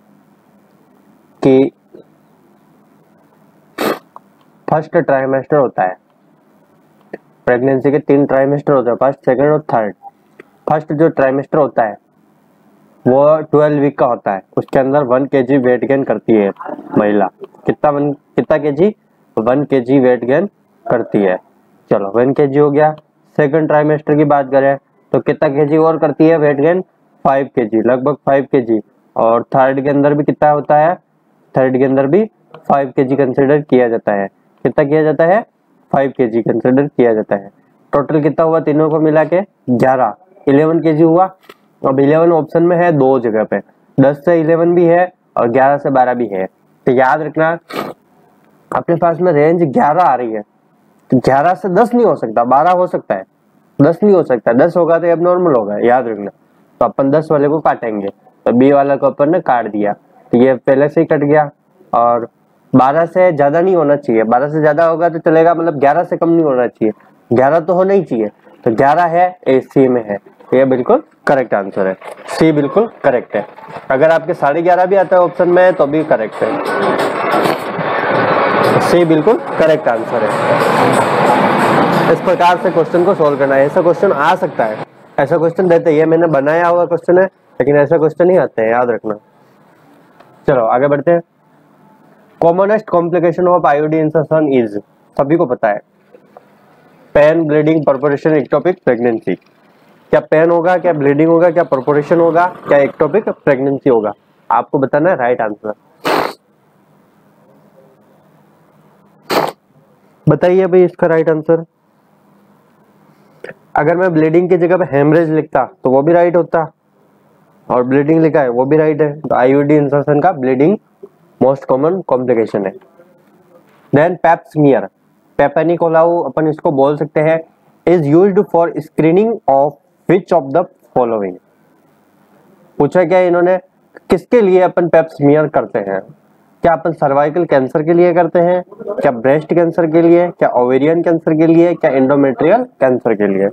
कि फर्स्ट ट्राइमेस्टर होता है, प्रेगनेंसी के 3 ट्राइमेस्टर होते हैं, फर्स्ट, सेकंड और थर्ड। फर्स्ट जो ट्राइमेस्टर होता है वो 12 वीक का होता है, उसके अंदर 1 kg वेट गेन करती है महिला। कितना kg, 1 kg वेट गेन करती है। चलो 1 kg हो गया। सेकंड ट्राइमेस्टर की बात करें तो कितना kg और करती है वेट गेन, 5 kg, लगभग 5 kg। और थर्ड के अंदर भी कितना होता है, थर्ड के अंदर भी 5 kg कंसिडर किया जाता है। कितना किया जाता है, 5 kg कंसिडर किया जाता है। टोटल कितना हुआ तीनों को मिला के, 11 kg हुआ। अब 11 ऑप्शन में है 2 जगह पे, 10 से 11 भी है और 11 से 12 भी है। तो याद रखना अपने पास में रेंज 11 आ रही है, तो 11 से 10 नहीं हो सकता, 12 हो सकता है, 10 नहीं हो सकता। 10 होगा तो अब नॉर्मल होगा, याद रखना। तो अपन 10 वाले को काटेंगे, तो बी वाला को अपन ने काट दिया, तो ये पहले से ही कट गया। और 12 से ज्यादा नहीं होना चाहिए, 12 से ज्यादा होगा तो चलेगा, मतलब 11 से कम नहीं होना चाहिए, 11 तो होना ही चाहिए। तो 11 है, ए सी में है, ये बिल्कुल करेक्ट आंसर है, सी बिल्कुल करेक्ट है। अगर आपके 11.5 भी आता है ऑप्शन में तो भी करेक्ट है, सी बिल्कुल करेक्ट आंसर है। इस प्रकार से क्वेश्चन को सोल्व करना है। ऐसा क्वेश्चन आ सकता है, ऐसा क्वेश्चन देते हैं, ये मैंने बनाया हुआ क्वेश्चन है लेकिन ऐसा क्वेश्चन ही आते हैं, याद रखना। चलो आगे बढ़ते हैं। Commonest complication of IUD insertion is, सभी को पता है, pain, bleeding, perforation, ectopic, pregnancy. क्या पेन होगा, क्या ब्लीडिंग होगा, क्या परफोरेशन होगा, क्या एक्टोपिक प्रेगनेंसी होगा, आपको बताना है राइट आंसर। बताइए भाई इसका राइट आंसर। अगर मैं ब्लीडिंग की जगह पे हेमरेज लिखता तो वो भी राइट होता, और ब्लीडिंग लिखा है वो भी राइट है। तो आईयूडी इंसर्शन का ब्लीडिंग मोस्ट कॉमन कॉम्प्लिकेशन है। Then pap smear, Papanicolaou अपन इसको बोल सकते हैं, is used for screening of which of the following. पूछा क्या इन्होंने, किसके लिए अपन पेप स्मीयर करते हैं? क्या अपन सर्वाइकल कैंसर के लिए करते हैं, क्या ब्रेस्ट कैंसर के लिए, क्या ओवेरियन कैंसर के लिए, क्या एंडोमेट्रियल कैंसर के लिए?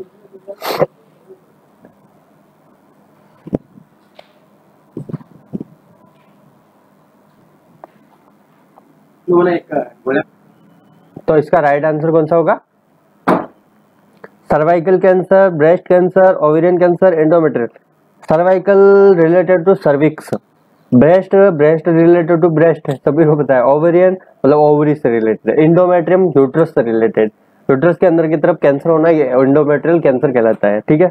तो इसका राइट आंसर कौन सा होगा? Cervical cancer, breast cancer, ovarian cancer, endometrial. Cervical related to cervix, breast related to breast है, सभी को पता है। ओवेरियन मतलब ओवरी से रिलेटेड है, इंडोमेट्रियम यूट्रस से रिलेटेड, यूट्रस के अंदर की तरफ कैंसर होना ये इंडोमेट्रियल कैंसर कहलाता है, ठीक है।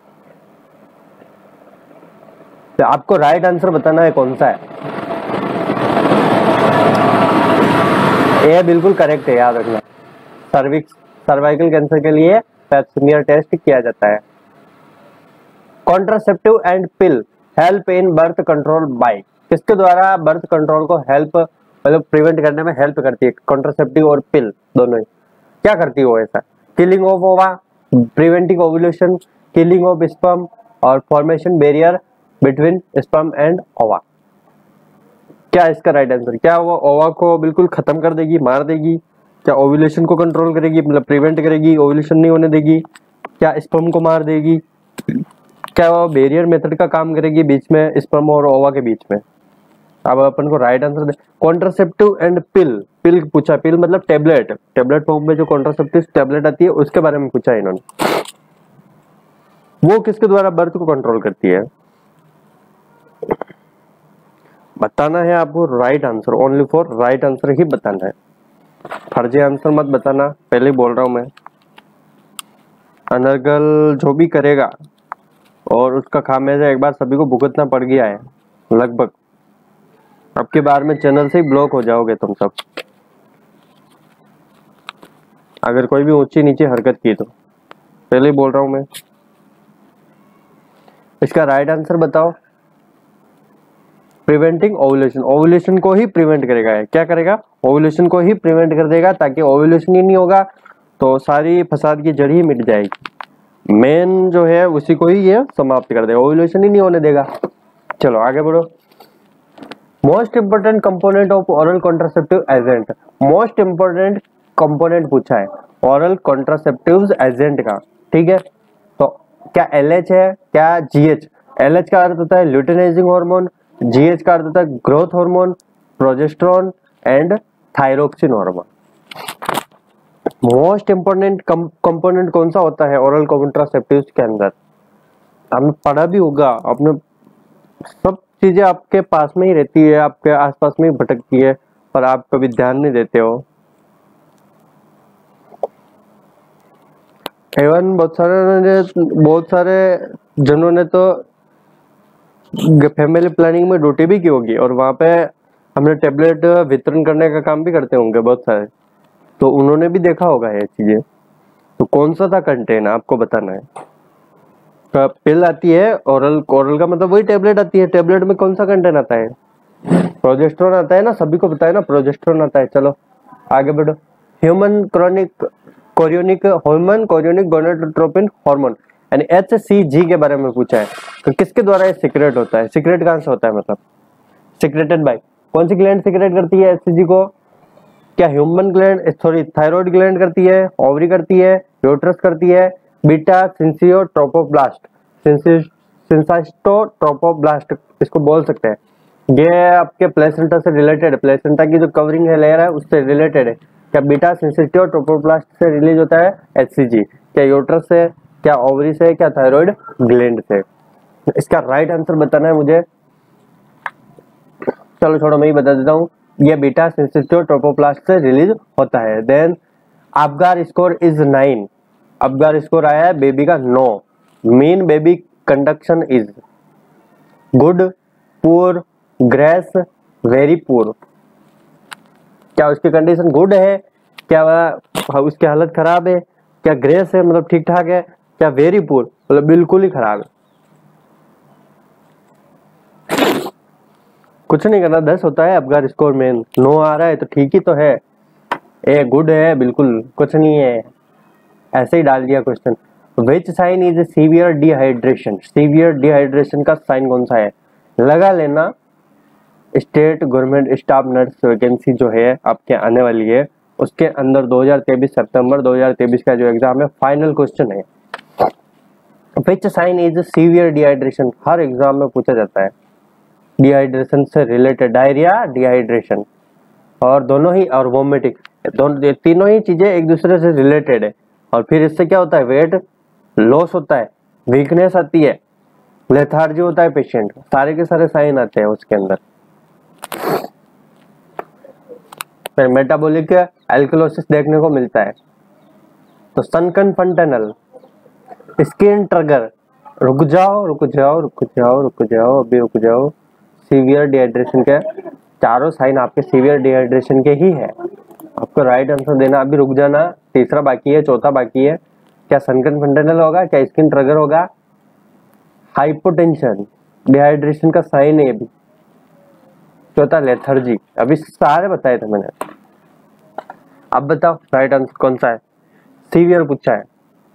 तो आपको राइट आंसर बताना है कौन सा है। ये बिल्कुल करेक्ट है, याद रखना। सर्विक्स सर्वाइकल कैंसर के लिए पैप स्मीयर टेस्ट किया जाता है। Contraceptive and pill help in birth control by, किसके द्वारा बर्थ कंट्रोल को हेल्प मतलब प्रिवेंट करने में हेल्प करती है? कॉन्ट्रासेप्टिव और पिल दोनों ही क्या करती है वो ऐसा? Killing of ova, preventing ovulation, killing of sperm और formation barrier between sperm and ova. क्या इसका राइट आंसर? क्या वो ओवा को बिल्कुल खत्म कर देगी, मार देगी? क्या ओव्यूलेशन को कंट्रोल करेगी मतलब प्रिवेंट करेगी, ओव्यूलेशन नहीं होने देगी? क्या स्पर्म को मार देगी? क्या वो बैरियर मेथड का काम करेगी बीच में स्पर्म और ओवा के बीच में? अब अपन को राइट आंसर दे। कॉन्ट्रासेप्टिव एंड पिल, पिल पूछा, पिल मतलब टेबलेट, टेबलेट फॉर्म में जो कॉन्ट्रासेप्टिव टेबलेट आती है उसके बारे में पूछा इन्होंने। वो किसके द्वारा बर्थ को कंट्रोल करती है? बताना है आपको right answer, only for right answer ही बताना है, फर्जी आंसर मत बताना, पहले बोल रहा हूं मैं। अनर्गल जो भी करेगा और उसका खामियाजा एक बार सभी को भुगतना पड़ गया है लगभग। अब के बार में चैनल से ही ब्लॉक हो जाओगे तुम सब, अगर कोई भी ऊंची नीचे हरकत की तो। पहले ही बोल रहा हूं मैं। इसका राइट आंसर बताओ। प्रिवेंटिंग ओव्यूलेशन, ओव्यूलेशन को ही प्रिवेंट करेगा है। क्या करेगा? ओव्यूलेशन को ही प्रिवेंट कर देगा, ताकि ओव्यूलेशन ही नहीं होगा तो सारी फसाद की जड़ ही मिट जाएगी। मेन जो है उसी को ही ये समाप्त कर देगा, ओव्यूलेशन ही नहीं होने देगा। चलो आगे बढ़ो। Most important component of oral contraceptive agent, most important component पूछा है ओरल कॉन्ट्रासेप्टिव एजेंट का, ठीक है। तो क्या LH है, क्या GH? LH का अर्थ होता है ल्यूटेनाइजिंग हार्मोन, GH का अर्थ होता है growth hormone, progesterone and thyroxine hormone. Most important component कौन सा होता है ओरल कॉन्ट्रासेप्टिव के अंदर? आपने पढ़ा भी होगा, आपने सब चीजें आपके पास में ही रहती है, आपके आसपास में ही भटकती है, पर आप कभी ध्यान नहीं देते हो। एवं बहुत सारे जनों ने तो फैमिली प्लानिंग में ड्यूटी भी की होगी और वहां पे हमने टेबलेट वितरण करने का काम भी करते होंगे बहुत सारे, तो उन्होंने भी देखा होगा ये चीजें। तो कौन सा था कंटेंट आपको बताना है। तो पिल आती है, ओरल, ओरल का मतलब वही टेबलेट आती है। टेबलेट में कौन सा कंटेंट आता है? प्रोजेस्टेरोन आता है ना, सभी को पता है ना प्रोजेस्टेरोन आता है। चलो आगे बढ़ो। Human chorionic hormone, chorionic gonadotropin hormone यानी HCG के बारे में पूछा है। तो किसके द्वारा ये सीक्रेट होता है? सीक्रेट कहां से होता है मतलब? सीक्रेटेड बाय कौन सी ग्लैंड सीक्रेट करती है HCG को? क्या human gland, sorry thyroid gland करती है, ओवरी करती है, यूट्रस करती है, बीटा सिंसियोट्रोपोब्लास्ट, सिंसाइटोट्रोपोब्लास्ट इसको बोल सकते हैं। ये आपके प्लेसेंटा से रिलेटेड है, प्लेसेंटा की जो कवरिंग है, लेयर है, उससे रिलेटेड है। क्या बीटा सिंसियोट्रोपोब्लास्ट से रिलीज होता है HCG? क्या यूट्रस से, क्या ओवरी से, क्या थायराइड ग्लैंड से? इसका राइट आंसर बताना है मुझे। चलो छोड़ो, मैं ही बता देता हूँ। ये बीटा सिंसियोट्रोपोब्लास्ट से रिलीज होता है। Then Apgar score is 9, Apgar score आया है बेबी का 9। Mean baby condition is good, poor, grace, very poor. क्या उसकी कंडीशन गुड है? क्या उसकी हालत खराब है? क्या ग्रेस है मतलब ठीक ठाक है? क्या वेरी पुअर मतलब बिल्कुल ही खराब है? कुछ नहीं करना, 10 होता है अबगार स्कोर में, 9 आ रहा है तो ठीक ही तो है। ए गुड है, बिल्कुल कुछ नहीं है, ऐसे ही डाल दिया question. Which sign is severe dehydration, severe dehydration का साइन कौन सा है? लगा लेना। State government staff nurse vacancy जो है आपके आने वाली है, उसके अंदर 2023 सितंबर 2023 का जो एग्जाम है, फाइनल क्वेश्चन है which sign is severe dehydration. हर एग्जाम में पूछा जाता है डिहाइड्रेशन से रिलेटेड, डायरिया, डिहाइड्रेशन। और दोनों ही, और वोमिटिंग, दोनों तीनों ही चीजें एक दूसरे से रिलेटेड है। और फिर इससे क्या होता है, वेट लॉस होता है, वीकनेस आती है, लेथार्जी होता है पेशेंट, सारे के सारे साइन आते हैं उसके अंदर। फिर मेटाबॉलिक एल्कलोसिस देखने को मिलता है। तो सनकन फंटनल, स्किन ट्रिगर, रुक जाओ रुक जाओ रुक जाओ रुक जाओ अभी रुक जाओ, सीवियर डिहाइड्रेशन के चारों साइन आपके सीवियर डिहाइड्रेशन के ही है। आपको राइट आंसर देना, अभी रुक जाना, तीसरा बाकी है, चौथा बाकी है। क्या सनकन फंटनल होगा, क्या स्किन ट्रिगर होगा? हाइपोटेंशन डिहाइड्रेशन का साइन है अभी। चौथा लेथर्जी, अभी सारे बताए थे मैंने। अब बताओ राइट आंसर कौन सा है? सीवियर पूछा है।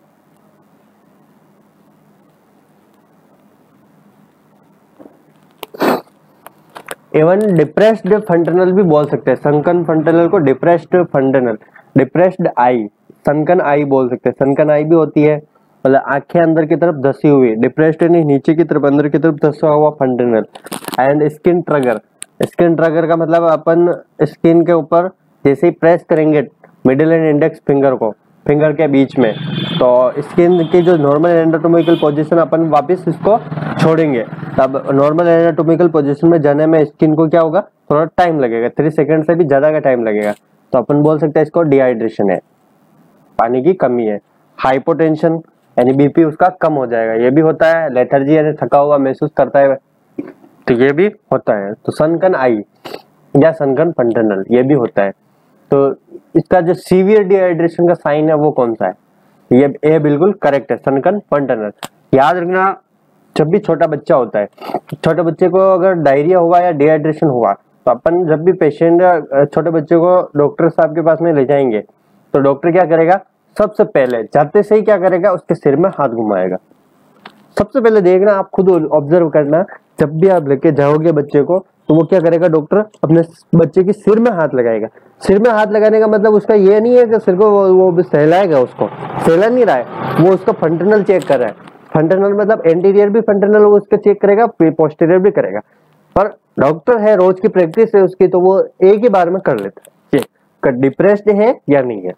इवन डिप्रेस्ड फंटनल भी बोल सकते हैं, सनकन फंटनल को डिप्रेस्ड फंटनल, डिप्रेस्ड आई, सनकन आई बोल सकते हैं। सनकन आई भी होती है, मतलब आंखें अंदर की तरफ धसी हुई, डिप्रेस्ड नहीं, नीचे की तरफ अंदर की तरफ धसा हुआ fontanel. And skin turgor, skin turgor का मतलब अपन स्किन के ऊपर जैसे ही प्रेस करेंगे मिडिल एंड इंडेक्स फिंगर को, फिंगर के बीच में, तो स्किन की जो नॉर्मल एनाटॉमिकल पोजीशन अपन वापस इसको छोड़ेंगे, तब नॉर्मल एनाटॉमिकल पोजीशन में जाने में स्किन को क्या होगा, थोड़ा टाइम लगेगा, 3 सेकंड से भी ज्यादा का टाइम लगेगा। तो अपन बोल सकते हैं इसको डिहाइड्रेशन है, पानी की कमी है। हाइपोटेंशन यानी बीपी उसका कम हो जाएगा, ये भी होता है। लेथर्जी यानी थका हुआ महसूस करता है, तो ये भी होता है। तो सनकन आई या सनकन फंटनल ये भी होता है। तो इसका जो सीवियर डिहाइड्रेशन का साइन है वो कौन सा है? ये ए बिल्कुल करेक्ट है, सनकन फंटनल। याद रखना, जब भी छोटा बच्चा होता है, छोटे बच्चे को अगर डायरिया हुआ या डिहाइड्रेशन हुआ, तो अपन जब भी पेशेंट छोटे बच्चे को डॉक्टर साहब के पास में ले जाएंगे, तो डॉक्टर क्या करेगा, सबसे पहले जाते से ही क्या करेगा, उसके सिर में हाथ घुमाएगा। सबसे पहले देखना, आप खुद ऑब्जर्व करना, जब भी आप लेके जाओगे बच्चे को, तो वो क्या करेगा, डॉक्टर अपने बच्चे के सिर में हाथ लगाएगा। सिर में हाथ लगाने का मतलब उसका ये नहीं है कि सिर को वो सहलाएगा, उसको सहला नहीं रहा है, वो उसका फंटनल चेक कर रहा है। फंटनल मतलब एंटीरियर भी फंटनल वो उसका चेक करेगा, पोस्टीरियर भी करेगा। पर डॉक्टर है, रोज की प्रैक्टिस है उसकी, तो वो एक ही बार में कर लेता है चेक, डिप्रेस्ड है या नहीं है।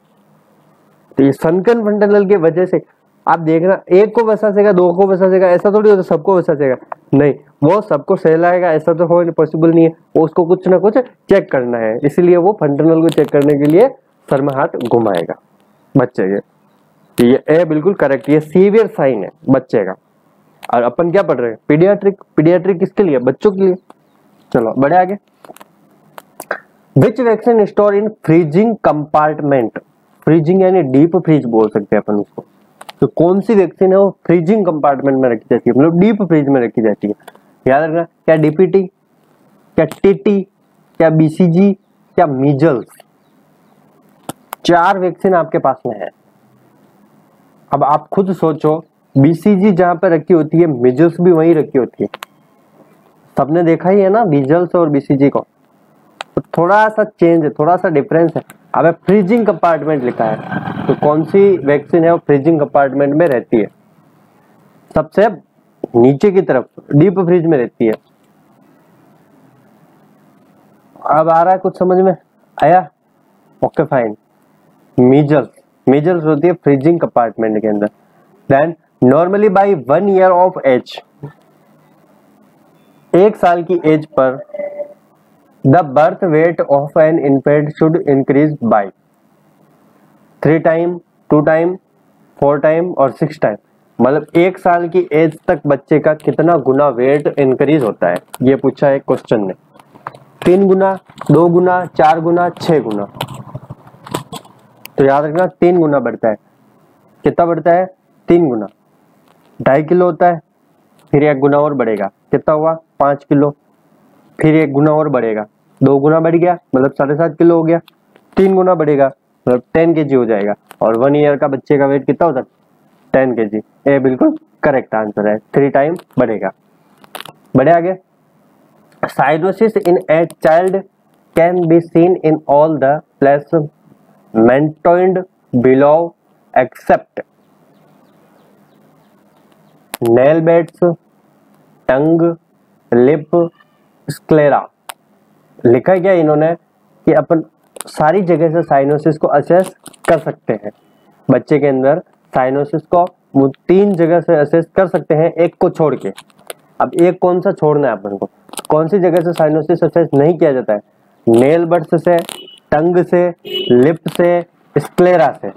तो ये सनकन फंटनल की वजह से आप देखना, एक को बसासेगा, दो को बसासेगा, ऐसा थोड़ी होता सबको बसासेगा, नहीं, वो सबको सहलाएगा ऐसा तो हो पॉसिबल नहीं है, वो उसको कुछ ना कुछ चेक करना है, इसलिए वो फंटनल को चेक करने के लिए सर में हाथ घुमाएगा बच्चे के। ये ए बिल्कुल करेक्ट, ये सीवियर साइन है बच्चे का। और अपन क्या पढ़ रहे हैं, पीडियाट्रिक। पीडियाट्रिक किसके लिए, बच्चों के लिए। चलो बढ़े आगे। Which vaccine store in freezing compartment, freezing यानी डीप फ्रीज बोल सकते हैं अपन उसको। तो कौन सी वैक्सीन है वो फ्रीजिंग कंपार्टमेंट में रखी जाती है, मतलब डीप फ्रीज में रखी जाती है। याद रखना, क्या डीपीटी, क्या टीटी, क्या बीसीजी, क्या मीजल्स, 4 वैक्सीन आपके पास में है। अब आप खुद सोचो, बीसीजी जहां पर रखी होती है, मीजल्स भी वहीं रखी होती है। सबने देखा ही है ना मीजल्स और बीसीजी को, तो थोड़ा सा चेंज है, थोड़ा सा डिफरेंस है। अब फ्रीजिंग कंपार्टमेंट लिखा है, तो कौन सी वैक्सीन है वो फ्रीजिंग कंपार्टमेंट में रहती है, सबसे नीचे की तरफ डीप फ्रीज में रहती है। अब आ रहा है कुछ समझ में आया? Okay fine. मीजल्स, मीजल्स होती है फ्रीजिंग कंपार्टमेंट के अंदर। Then normally by 1 year of age, 1 साल की एज पर the birth weight of an infant should increase by 3 time, 2 time, 4 time और 6 टाइम। मतलब 1 साल की एज तक बच्चे का कितना गुना वेट इंक्रीज होता है, ये पूछा है क्वेश्चन ने। 3 गुना, 2 गुना, 4 गुना, 6 गुना। तो याद रखना 3 गुना बढ़ता है। कितना बढ़ता है? 3 गुना। 2.5 किलो होता है, फिर 1 गुना और बढ़ेगा, कितना हुआ? 5 किलो, फिर 1 गुना और बढ़ेगा, 2 गुना बढ़ गया, मतलब 7.5 किलो हो गया। 3 गुना बढ़ेगा, मतलब 10 kg हो जाएगा। और 1 ईयर का बच्चे का वेट कितना होता है? 10 kg। ये बिल्कुल करेक्ट आंसर है, 3 टाइम बढ़ेगा। बढ़े आगे। Cyanosis in a child can be seen in all the प्लेसमेंटोइड below except nail beds, tongue, lip, sclera. लिखा है क्या इन्होंने? कि अपन सारी जगह से साइनोसिस को असेस कर सकते हैं। बच्चे के अंदर साइनोसिस को 3 जगह से असेस कर सकते हैं, एक को छोड़ के। अब एक कौन सा छोड़ना है अपन को? कौन सी जगह से साइनोसिस असेस नहीं किया जाता है? नेल बड्स से, टंग से, लिप से, स्क्लेरा से।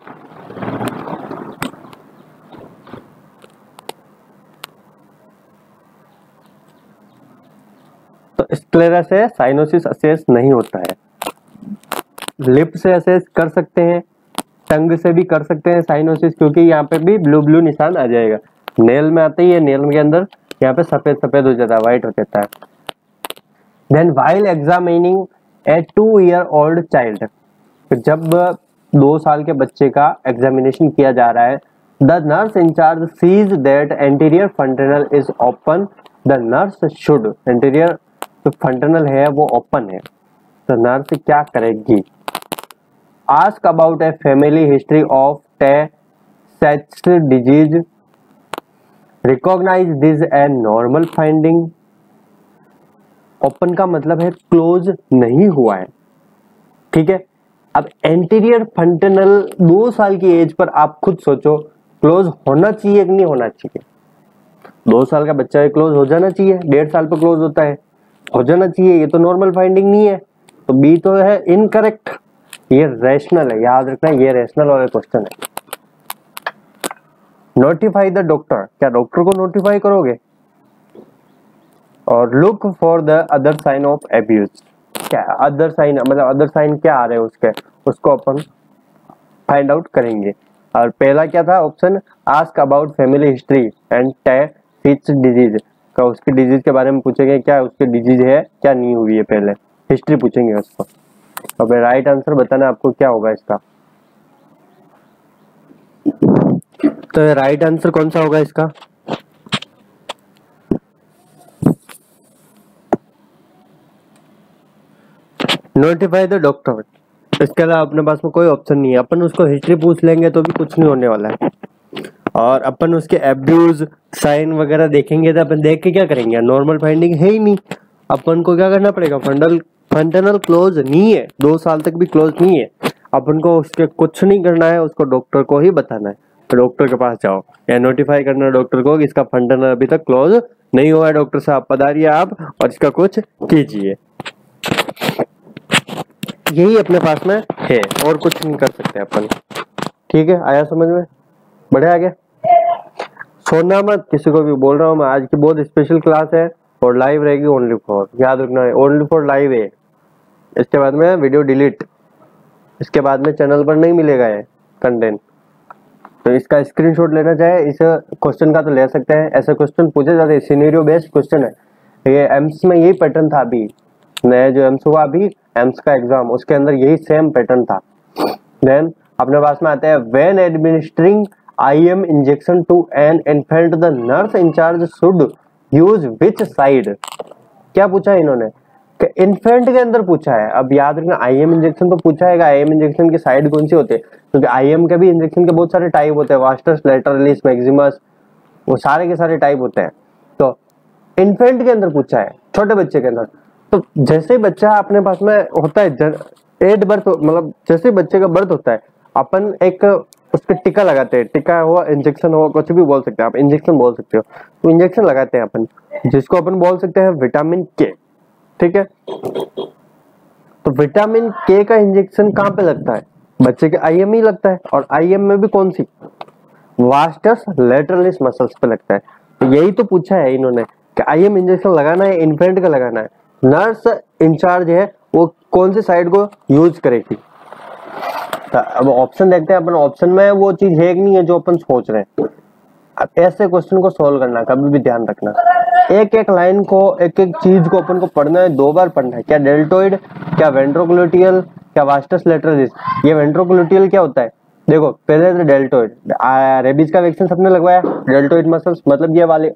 तो स्क्लेरा से साइनोसिस असेस नहीं होता है। लिप से असेस कर सकते हैं, टंग से भी कर सकते हैं साइनोसिस, क्योंकि यहाँ पे भी ब्लू ब्लू निशान आ जाएगा। नेल में आते ही है, नेल के अंदर यहाँ पे सफेद सफेद हो जाता है, व्हाइट हो जाता है। Then while examining a 2-year-old child, जब 2 साल के बच्चे का एग्जामिनेशन किया जा रहा है, the nurse in charge sees that anterior fontanel is open, the nurse should, anterior जो फंटनल है वो ओपन है, तो नर्स क्या करेगी? Ask about a family history of Tay Sachs disease, recognise this a normal finding. Open का मतलब है क्लोज नहीं हुआ है, ठीक है। अब एंटीरियर फंटनल 2 साल की एज पर आप खुद सोचो, क्लोज होना चाहिए कि नहीं होना चाहिए? 2 साल का बच्चा है, क्लोज हो जाना चाहिए। 1.5 साल पर क्लोज होता है, हो जाना चाहिए। ये तो नॉर्मल फाइंडिंग नहीं है, तो बी तो है इनकरेक्ट। ये रैशनल है, याद रखना, ये रैशनल वाला क्वेश्चन है। नोटिफाई द डॉक्टर, क्या डॉक्टर को नोटिफाई करोगे? और look for the other sign of abuse, क्या अदर साइन, मतलब अदर साइन क्या आ रहे हैं उसके, उसको अपन फाइंड आउट करेंगे। और पहला क्या था option? Ask about family history and Tay Sachs disease का, उसकी डिजीज के बारे में पूछेंगे, क्या उसकी डिजीज है, क्या नहीं हुई है, पहले हिस्ट्री पूछेंगे उसको। अब राइट आंसर बताना आपको क्या होगा इसका। तो राइट आंसर कौन सा होगा इसका? Notify the doctor. इसके अलावा अपने पास में कोई ऑप्शन नहीं है। अपन उसको हिस्ट्री पूछ लेंगे तो भी कुछ नहीं होने वाला है, और अपन उसके एब्यूज साइन वगैरह देखेंगे तो अपन देख के क्या करेंगे? नॉर्मल फाइंडिंग है ही नहीं। अपन को क्या करना पड़ेगा? फंटनल क्लोज नहीं है, 2 साल तक भी क्लोज नहीं है। अपन को उसके कुछ नहीं करना है, उसको डॉक्टर को ही बताना है। तो डॉक्टर के पास जाओ या नोटिफाई करना डॉक्टर को कि इसका फंटनल अभी तक क्लोज नहीं हुआ है, डॉक्टर साहब पधारिए आप और इसका कुछ कीजिए। यही अपने पास में है, और कुछ नहीं कर सकते अपन। ठीक है, आया समझ में? बढ़े आगे? छोड़ना मत किसी को भी, बोल रहा हूँ मैं। आज की बहुत स्पेशल क्लास है और लाइव रहेगी ओनली फॉर, याद रखना है, ओनली फॉर लाइव है। इसके बाद में वीडियो डिलीट, इसके बाद में चैनल पर नहीं मिलेगा ये कंटेंट। तो इसका स्क्रीनशॉट लेना चाहे इस क्वेश्चन का तो ले सकते हैं। ऐसे क्वेश्चन पूछे जाते हैं, सिनेरियो बेस्ड क्वेश्चन है ये। एम्स में यही पैटर्न था, अभी नया जो एम्स हुआ अभी एम्स का एग्जाम, उसके अंदर यही सेम पैटर्न था। देन अपने पास में आते हैं, when administering IM injection to an infant the nurse in charge should use which side. क्या पूछा है इन्होंने? इन्फेंट के अंदर पूछा है। अब याद रखना, IM इंजेक्शन तो पूछा है, IM इंजेक्शन की साइड कौन सी होती है? क्योंकि IM के भी इंजेक्शन के बहुत सारे टाइप होते हैं, वास्टस, लेटरलिस, मैक्सिमस, वो सारे के सारे टाइप होते हैं। तो इन्फेंट के अंदर पूछा है, छोटे बच्चे के अंदर। तो जैसे ही बच्चा अपने पास में होता है, एट बर्थ, मतलब जैसे ही बच्चे का बर्थ होता है, अपन एक उसके टीका लगाते हैं। टीका हुआ, इंजेक्शन हुआ, कुछ भी बोल सकते हैं आप, इंजेक्शन बोल सकते हो। तो इंजेक्शन लगाते हैं अपन, जिसको अपन बोल सकते हैं विटामिन के। ठीक है, तो विटामिन के का इंजेक्शन कहाँ पे लगता है? बच्चे के IM ही लगता है, और IM में भी कौन सी? वास्टस लेटरलिस मसल्स पे लगता है। तो यही तो पूछा है इन्होंने कि IM इंजेक्शन लगाना है, इन्फेंट का लगाना है। नर्स इंचार्ज है, वो कौन सी साइड को यूज करेगी? अब ऑप्शन देखते हैं अपन। ऑप्शन में वो चीज है कि नहीं है जो अपन सोच रहे हैं। अब ऐसे क्वेश्चन को सोल्व करना कभी भी ध्यान रखना, एक एक लाइन को, एक एक चीज को अपन को पढ़ना है, 2 बार पढ़ना है। क्या डेल्टोइड, क्या वेंट्रोग्लूटियल, क्या वास्टस लेटरलिस। ये वेंट्रोग्लूटियल क्या होता है? देखो पहले तो डेल्टोइड, रेबीज का वैक्सीन सबने लगवाया। डेल्टोइड मसल्स मतलब ये वाली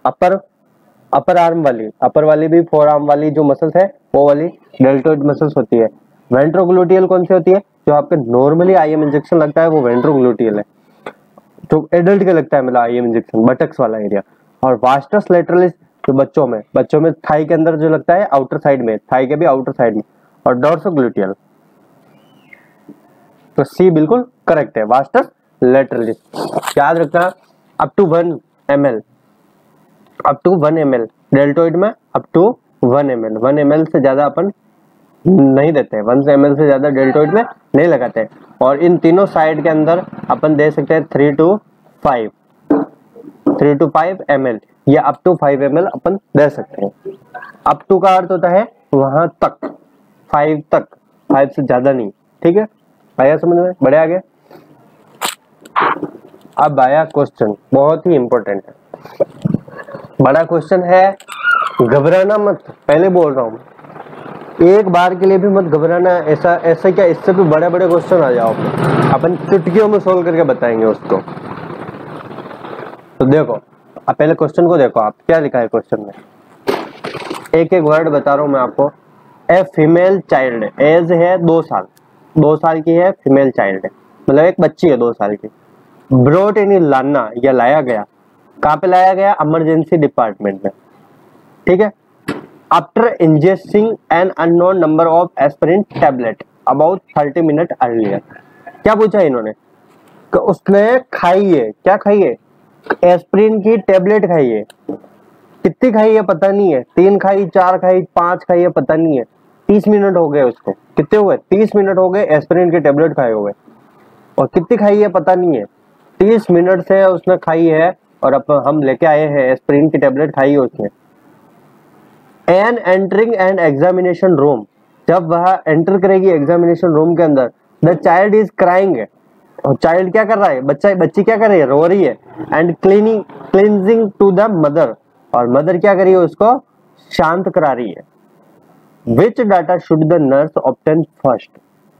अपर आर्म वाली, अपर वाली भी, फोर आर्म वाली जो मसल्स है वो वाली डेल्टोइड मसल्स होती है। वेंट्रोग्लूटियल कौन सी होती है? जो आपके नॉर्मली IM इंजेक्शन लगता है वो वेंट्रोग्लूटियल है, जो एडल्ट के लगता है, मतलब IM इंजेक्शन बटक्स वाला एरिया। और वास्टस लेटरलिस जो बच्चों में थाई के अंदर जो लगता है, आउटर साइड में, थाई के भी आउटर साइड में। और डॉर्सोग्लूटियल। तो सी बिल्कुल करेक्ट है, वास्टस लैटरलिस। याद रखना up to 1 ml, up to 1 ml deltoid में अप टू 1 ml, 1 ml से ज्यादा अपन नहीं देते, 1 ml से ज्यादा डेल्टोइड में नहीं लगाते। और इन तीनों साइड के अंदर अपन दे सकते हैं 3 to 5 ml या अप टू 5 ml अपन दे सकते हैं। अप टू का अर्थ होता है वहां तक, 5 तक, 5 से ज्यादा नहीं। ठीक है, आया समझ में? बढ़े आगे। अब आया क्वेश्चन, बहुत ही इंपॉर्टेंट है, बड़ा क्वेश्चन है। घबराना मत, पहले बोल रहा हूं, एक बार के लिए भी मत घबराना। ऐसा क्या, इससे भी बड़े बड़े क्वेश्चन आ जाओ, अपन चुटकियों में सोल्व करके बताएंगे उसको। तो देखो, अब पहले क्वेश्चन को देखो, आप क्या लिखा है क्वेश्चन में, एक एक वर्ड बता रहा हूं मैं आपको। ए फीमेल चाइल्ड, एज है 2 साल, 2 साल की है, फीमेल चाइल्ड है, मतलब एक बच्ची है 2 साल की। ब्रोट इन लाना, या लाया गया, कहाँ पे लाया गया? इमरजेंसी डिपार्टमेंट में। ठीक है। After ingesting an unknown number of aspirin tablet about 30 minute earlier. क्या पूछा इन्होंने? उसने खाई है, क्या खाई है? एस्पिरिन की टैबलेट खाई है। कितनी खाई है पता नहीं है, 3 खाई, 4 खाई, 5 खाई है पता नहीं है। 30 मिनट हो गए उसको, कितने हो गए? 30 मिनट हो गए एस्पिरिन की टैबलेट खाए हुए। और कितनी खाई है पता नहीं है, 30 मिनट से उसने खाई है। और अब हम लेके आए हैं एस्पिरिन की टैबलेट खाई है उसने। An entering an examination room, जब वह एंटर करेगी एग्जामिनेशन रूम के अंदर, द चाइल्ड इज क्राइंग, और चाइल्ड क्या कर रहा है? बच्ची क्या कर रही है? रो रही है। And clinging to the mother, और मदर क्या कर रही है? उसको शांत करा रही है। Which data should the nurse obtain first?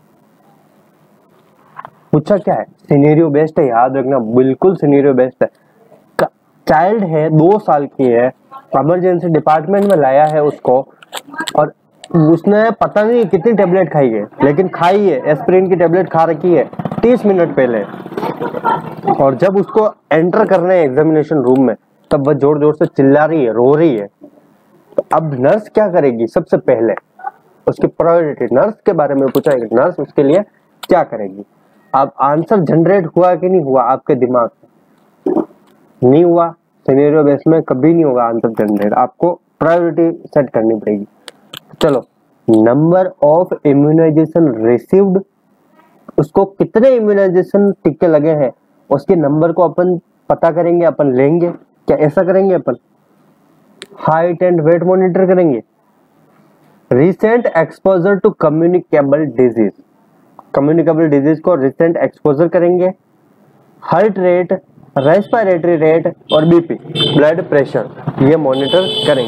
पूछा क्या है? सिनेरियो बेस्ड है, याद रखना, बिल्कुल सिनेरियो बेस्ड है। चाइल्ड है, 2 साल की है, इमरजेंसी डिपार्टमेंट में लाया है उसको, और उसने पता नहीं कितनी टेबलेट खाई है, लेकिन खाई है, एस्पिरिन की टेबलेट खा रखी है 30 मिनट पहले। और जब उसको एंटर करना है एग्जामिनेशन रूम में, तब वह जोर जोर से चिल्ला रही है, रो रही है। तो अब नर्स क्या करेगी? सबसे पहले उसकी प्रायोरिटी, नर्स के बारे में पूछा है, नर्स उसके लिए क्या करेगी? अब आंसर जनरेट हुआ कि नहीं हुआ आपके दिमाग में? नहीं हुआ। सिनेरियो बेस में कभी नहीं होगा आंसर जनरेट, आपको प्रायोरिटी सेट करनी पड़ेगी। चलो, नंबर ऑफ इम्यूनाइजेशन रिसीव्ड, उसको कितने इम्यूनाइजेशन टीके लगे हैं उसके नंबर को अपन पता करेंगे, अपन लेंगे। क्या ऐसा करेंगे? अपन हाइट एंड वेट मॉनिटर करेंगे। Recent exposure to communicable disease, communicable disease को रिसेंट एक्सपोजर करेंगे। हार्ट रेट, रेस्पिरेटरी रेट और बीपी, ब्लड प्रेशर, ये मॉनिटर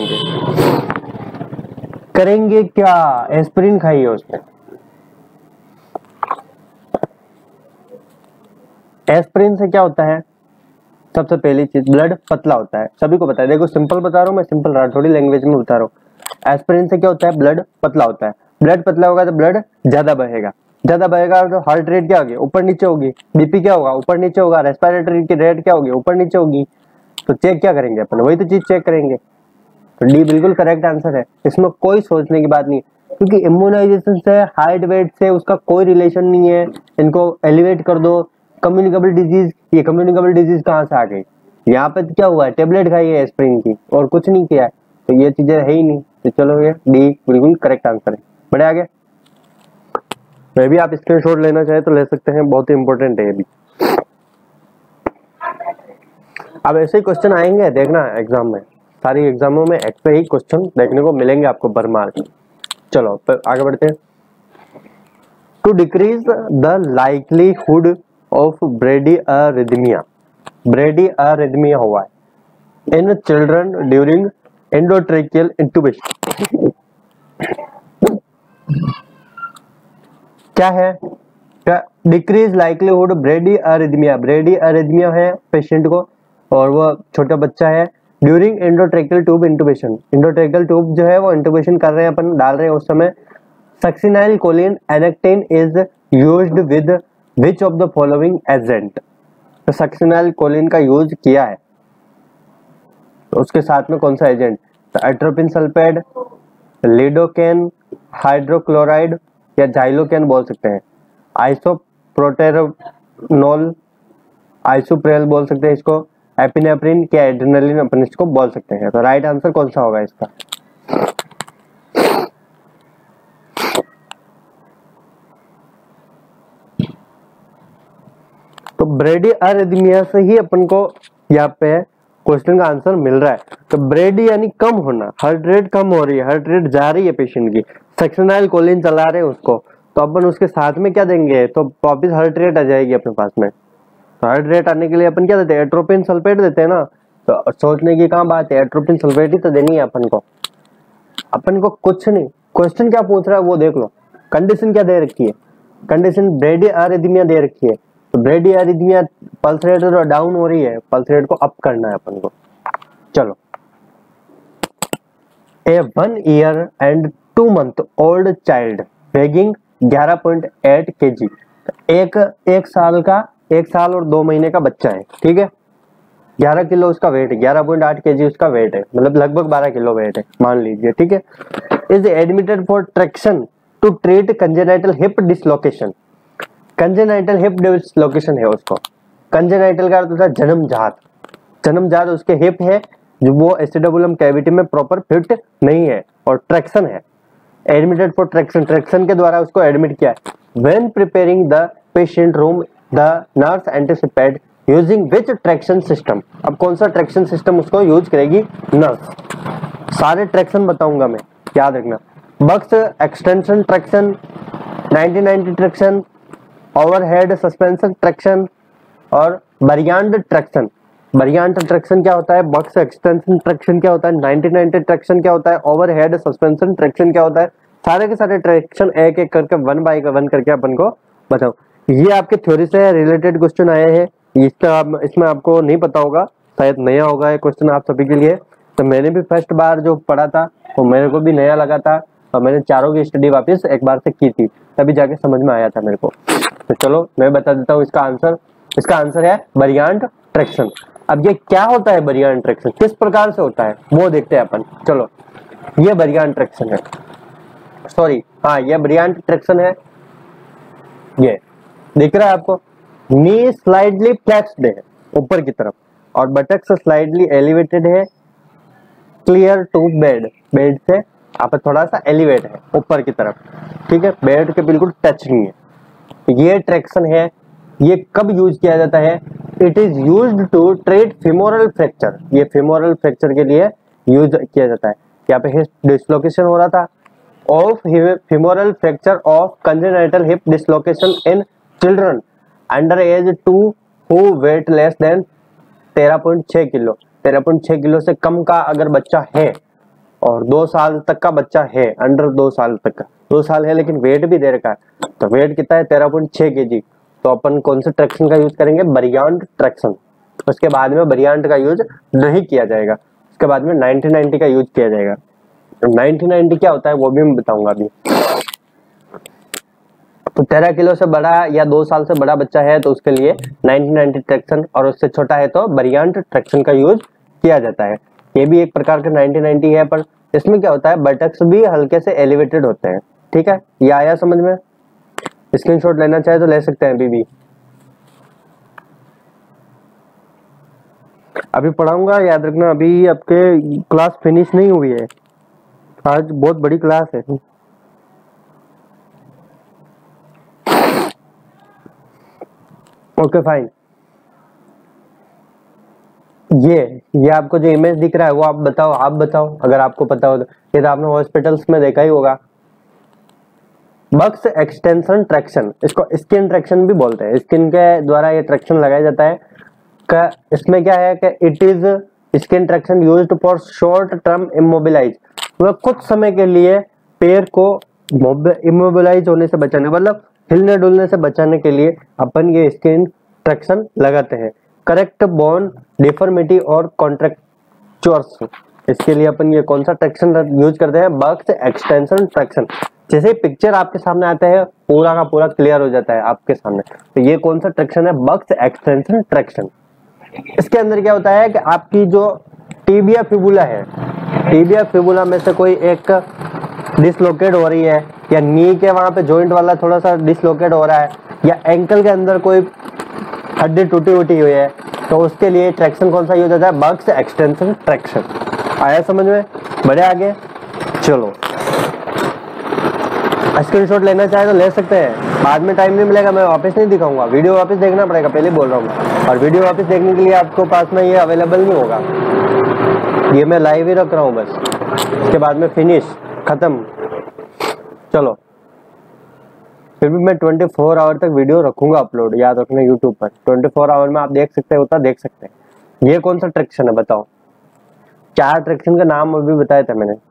करेंगे क्या? एस्पिरिन खाई है उसने। एस्पिरिन से क्या होता है? सबसे पहली चीज, ब्लड पतला होता है, सभी को पता है। देखो सिंपल बता रहा हूँ मैं, सिंपल थोड़ी लैंग्वेज में बता रहा हूँ। एस्पिरिन से क्या होता है? ब्लड पतला होता है। ब्लड पतला होगा तो ब्लड ज्यादा बहेगा, ज्यादा बहेगा तो हार्ट रेट क्या होगी? ऊपर नीचे होगी। बीपी क्या होगा? ऊपर नीचे होगा। रेस्पिरेटरी की रेट क्या होगी? ऊपर नीचे होगी। तो चेक क्या करेंगे अपन? वही तो चीज चेक करेंगे। तो डी बिल्कुल करेक्ट आंसर है, इसमें कोई सोचने की बात नहीं, क्योंकि इम्यूनाइजेशन से, हाइट वेट से उसका कोई रिलेशन नहीं है। इनको एलिवेट कर दो। कम्युनिकेबल डिजीज, ये कम्युनिकेबल डिजीज कहाँ से आ गई? यहाँ पे क्या हुआ है? टेबलेट खाई है एस्पिरिन की और कुछ नहीं किया है, तो ये चीजें है ही नहीं। तो चलो, ये डी बिल्कुल करेक्ट आंसर है। बढ़े आगे। मैं भी आप स्क्रीनशॉट लेना चाहे तो ले सकते हैं, बहुत ही इंपॉर्टेंट है ये भी। अब ऐसे ही क्वेश्चन आएंगे, देखना एग्जाम में, सारी एग्जामों में ऐसे ही क्वेश्चन देखने को मिलेंगे आपको भरमार। चलो तो आगे बढ़ते हैं। To decrease the likelihood of bradyarrhythmia, bradyarrhythmia हुआ है in children during endotracheal intubation. क्या है? डिक्रीज लाइक्लीहुड ब्रेडीअरिथमिया, ब्रेडीअरिथमिया है पेशेंट को, और वो छोटा बच्चा है। During endotracheal tube intubation, endotracheal tube जो है वो इंटुबेशन कर रहे हैं, अपन डाल रहे हैं उस समय। Succinylcholine Anectine is used with which of the following agent? तो सक्सिनाइल कोलिन का यूज किया है, तो उसके साथ में कौन सा एजेंट? तो एट्रोपिन सल्फेट, लिडोकेन, हाइड्रोक्लोराइड या जाइलोकेन बोल सकते हैं, आइसोप्रोटेरोनोल, आइसोप्रेल बोल सकते हैं इसको, एपिनेफ्रिन या एड्रेनालिन अपन इसको बोल सकते हैं। तो राइट आंसर कौन सा होगा इसका? तो ब्रेडियारिथमिया से ही अपन को यहाँ पे क्वेश्चन का आंसर मिल रहा है। तो ब्रेडी यानी कम होना, हार्ट रेट कम हो रही है, हार्ट रेट जा रही है पेशेंट की, सक्शनाइल कोलिन चला रहे हैं उसको, तो अपन उसके साथ में क्या देंगे, तो वापिस हार्ट रेट आ जाएगी अपने पास में। तो हार्ट रेट आने के लिए अपन क्या देते हैं, एट्रोपिन सल्फेट देते हैं ना। तो सोचने की कहाँ बात है, एट्रोपिन सल्फेट ही तो देनी है अपन को। अपन को कुछ नहीं, क्वेश्चन क्या पूछ रहा है वो देख लो। कंडीशन क्या दे रखी है, कंडीशन ब्रेडियारिथमिया दे रखी है। तो ब्रेडियारिथमिया पल्स रेट डाउन हो रही है, पल्स रेट को अप करना है अपन को। चलो, ए 1 year and 2 month old child weighing 11.8 kg, एक साल और 2 महीने का बच्चा है, ठीक है। 11 किलो उसका वेट है, 11.8 kg उसका वेट है, मतलब लगभग 12 किलो वेट है मान लीजिए, ठीक है। Is admitted for traction to treat congenital hip dislocation. Congenital hip dislocation है उसको, कंजेनाइटल का अर्थ होता है जन्मजात, जन्मजात उसके हिप है जो वो एसिडोबुलम कैविटी में प्रॉपर फिट नहीं है, और ट्रैक्शन है, एडमिटेड फॉर ट्रैक्शन, ट्रैक्शन के द्वारा उसको एडमिट किया है। When preparing the patient room the nurse anticipate using which traction system. अब कौन सा ट्रैक्शन सिस्टम उसको यूज करेगी नर्स, सारे ट्रैक्शन बताऊंगा मैं, याद रखना। Buck's extension traction, 1990 traction, overhead suspension traction और बरियांड ट्रैक्शन। बरियांड ट्रैक्शन क्या होता है, बक्स एक्सटेंशन ट्रैक्शन क्या होता है, 1990 ट्रैक्शन क्या होता है, ओवरहेड सस्पेंशन ट्रैक्शन क्या होता है, सारे के सारे ट्रैक्शन एक एक करके 1 by 1 करके अपन को बताओ। ये आपके थ्योरी से रिलेटेड क्वेश्चन आए हैं, इसमें आपको नहीं पता होगा, शायद नया होगा ये क्वेश्चन आप सभी के लिए। तो मैंने भी फर्स्ट बार जो पढ़ा था वो मेरे को भी नया लगा था, और मैंने चारों की स्टडी वापस एक बार से की थी, तभी जाके समझ में आया था मेरे को। तो चलो मैं बता देता हूँ इसका आंसर। इसका आंसर है बरियांड ट्रैक्शन। अब ये क्या होता है बरियांड ट्रैक्शन, किस प्रकार से होता है वो देखते हैं अपन। चलो, ये बरियांड ट्रैक्शन है, सॉरी हाँ ये बरियांड ट्रैक्शन है। ये दिख रहा है आपको, नी स्लाइडली फ्लैक्स्ड है ऊपर की तरफ, और बटक्स स्लाइडली एलिवेटेड है, क्लियर टू बेड, बेड से आप थोड़ा सा एलिवेट है ऊपर की तरफ, ठीक है, बेड के बिल्कुल टच नहीं है। ये ट्रैक्शन है, ये कब यूज किया जाता है, it is used to treat femoral fracture. ये फिमोरल फ्रैक्चर के लिए यूज किया जाता है। यहाँ पे हिप डिसलोकेशन हो रहा था, of femoral fracture of congenital hip dislocation in children under age 2 who weight less than 13.6 kilo. 13.6 kilo से कम का अगर बच्चा है और 2 साल तक का बच्चा है, अंडर 2 साल तक का, 2 साल है लेकिन वेट भी दे रखा है, तो वेट कितना है 13.6 kg। तो अपन कौन से ट्रैक्शन का यूज करेंगे, बरियांड ट्रैक्शन। उसके बाद में बरियांड का यूज नहीं किया जाएगा, उसके बाद में 1990 का यूज किया जाएगा। 1990 क्या होता है वो भी मैं बताऊंगा अभी। तो 13 किलो से बड़ा या 2 साल से बड़ा बच्चा है तो उसके लिए 1990 ट्रैक्शन, और उससे छोटा है तो बरियांड ट्रैक्शन का यूज किया जाता है। ये भी एक प्रकार का 1990 है, पर इसमें क्या होता है बटक्स भी हल्के से एलिवेटेड होते हैं, ठीक है। ये आया समझ में, स्क्रीनशॉट लेना चाहे तो ले सकते हैं अभी अभी पढ़ाऊंगा, याद रखना। अभी आपके क्लास फिनिश नहीं हुई है, आज बहुत बड़ी क्लास है। Okay fine. ये आपको जो इमेज दिख रहा है वो आप बताओ अगर आपको पता हो तो। ये तो आपने हॉस्पिटल्स में देखा ही होगा। बक्स एक्सटेंशन ट्रैक्शन, इसको स्किन ट्रैक्शन भी बोलते हैं, स्किन के द्वारा ये ट्रैक्शन लगाया जाता है। इसमें क्या है कि it is skin traction used for short term immobilize, वह कुछ समय के लिए पैर को इमोबिलाइज होने से बचाने, मतलब हिलने डुलने से बचाने के लिए अपन ये स्किन ट्रैक्शन लगाते हैं। करेक्ट बोन डिफॉर्मिटी और कॉन्ट्रैक्चर्स, इसके लिए अपन ये कौन सा ट्रैक्शन यूज करते हैं, बक्स एक्सटेंशन ट्रैक्शन। जैसे पिक्चर आपके सामने आता है पूरा का पूरा क्लियर हो जाता है आपके सामने, तो ये कौन सा ट्रैक्शन है, बक्स एक्सटेंशन ट्रैक्शन। इसके अंदर क्या होता है कि आपकी जो टिबिया फिबुला है, टिबिया फिबुला में से कोई एक डिसलोकेट हो रही है, या नी के वहां पे जॉइंट वाला थोड़ा सा डिसलोकेट हो रहा है, या एंकल के अंदर कोई हड्डी टूटी उटी हुई है, तो उसके लिए ट्रैक्शन कौन सा यूज होता है? Buck's extension traction. आया समझ में? बढ़े आगे। चलो स्क्रीनशॉट लेना चाहे तो ले सकते हैं, बाद में टाइम नहीं मिलेगा, मैं वापस नहीं दिखाऊंगा, वीडियो वापस देखना पड़ेगा, पहले बोल रहा हूँ। और वीडियो वापस देखने के लिए आपको पास में ये अवेलेबल नहीं होगा, ये मैं लाइव ही रख रहा हूँ बस, इसके बाद में फिनिश खत्म। चलो फिर भी मैं 24 आवर तक वीडियो रखूंगा अपलोड, याद रखना यूट्यूब पर 24 आवर में आप देख सकते हो, देख सकते हैं। ये कौन सा ट्रैक्शन है बताओ? 4 ट्रैक्शन का नाम अभी बताया था मैंने।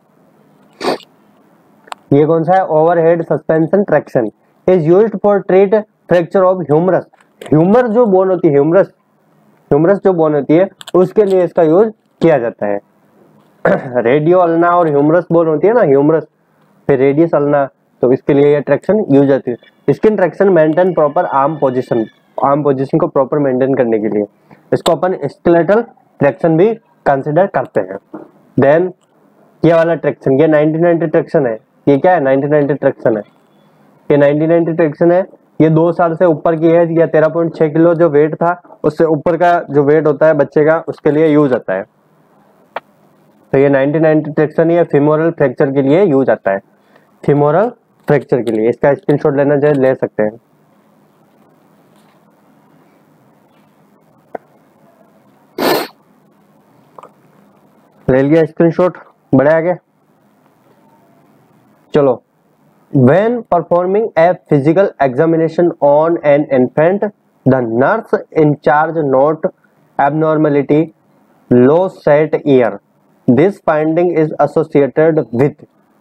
ये कौन सा है? Overhead suspension traction is used for treat fracture of humerus. Humerus जो बोन होती है, ह्यूमरस जो बोन होती है उसके लिए इसका यूज किया जाता है। रेडियो अल्ना और ह्यूमरस बोन होती है ना, ह्यूमरस फिर रेडियस अल्ना, तो इसके लिए ये ट्रैक्शन यूज होती है। Skin traction maintain proper arm position को प्रॉपर मेंटेन करने के लिए इसको अपन स्केलेटल ट्रैक्शन भी कंसिडर करते हैं। देन ये वाला ट्रैक्शन, ये 1990 ट्रैक्शन है। ये क्या है? 1990 ट्रैक्शन है। ये 1990 ट्रैक्शन है, ये 2 साल से ऊपर की है, या 13.6 किलो जो वेट था उससे ऊपर का जो वेट होता है बच्चे का, उसके लिए यूज आता है। तो ये 1990 ट्रैक्शन ये फीमोरल फ्रैक्चर के लिए यूज आता है, फीमोरल फ्रैक्चर के लिए। इसका स्क्रीनशॉट लेना चाहे ले सकते हैं। ले लिया स्क्रीनशॉट, बढ़े आगे। चलो when performing a physical examination on an infant, the nurse in charge note abnormality, low set ear. This finding is associated with,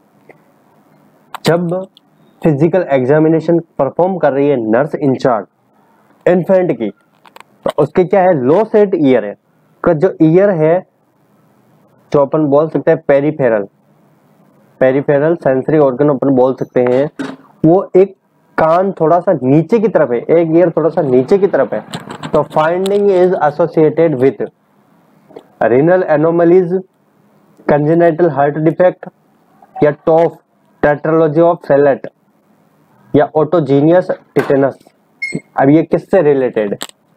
जब फिजिकल एग्जामिनेशन परफॉर्म कर रही है नर्स इंचार्ज इन्फेंट की, तो उसके क्या है? लो सेट ईयर है। का जो ईयर है, जो अपन बोल सकते हैं पेरिफेरल सेंसरी ऑर्गन अपन बोल सकते हैं, वो एक कान थोड़ा सा नीचे की तरफ है, एक ईयर थोड़ा सा नीचे की तरफ है। तो finding is associated with renal anomalies, congenital heart defect, या टॉफ टेट्रालॉजी ऑफ फैलेट, या ऑटोजीनियस टिटेनस। अब ये किससे रिलेटेड है?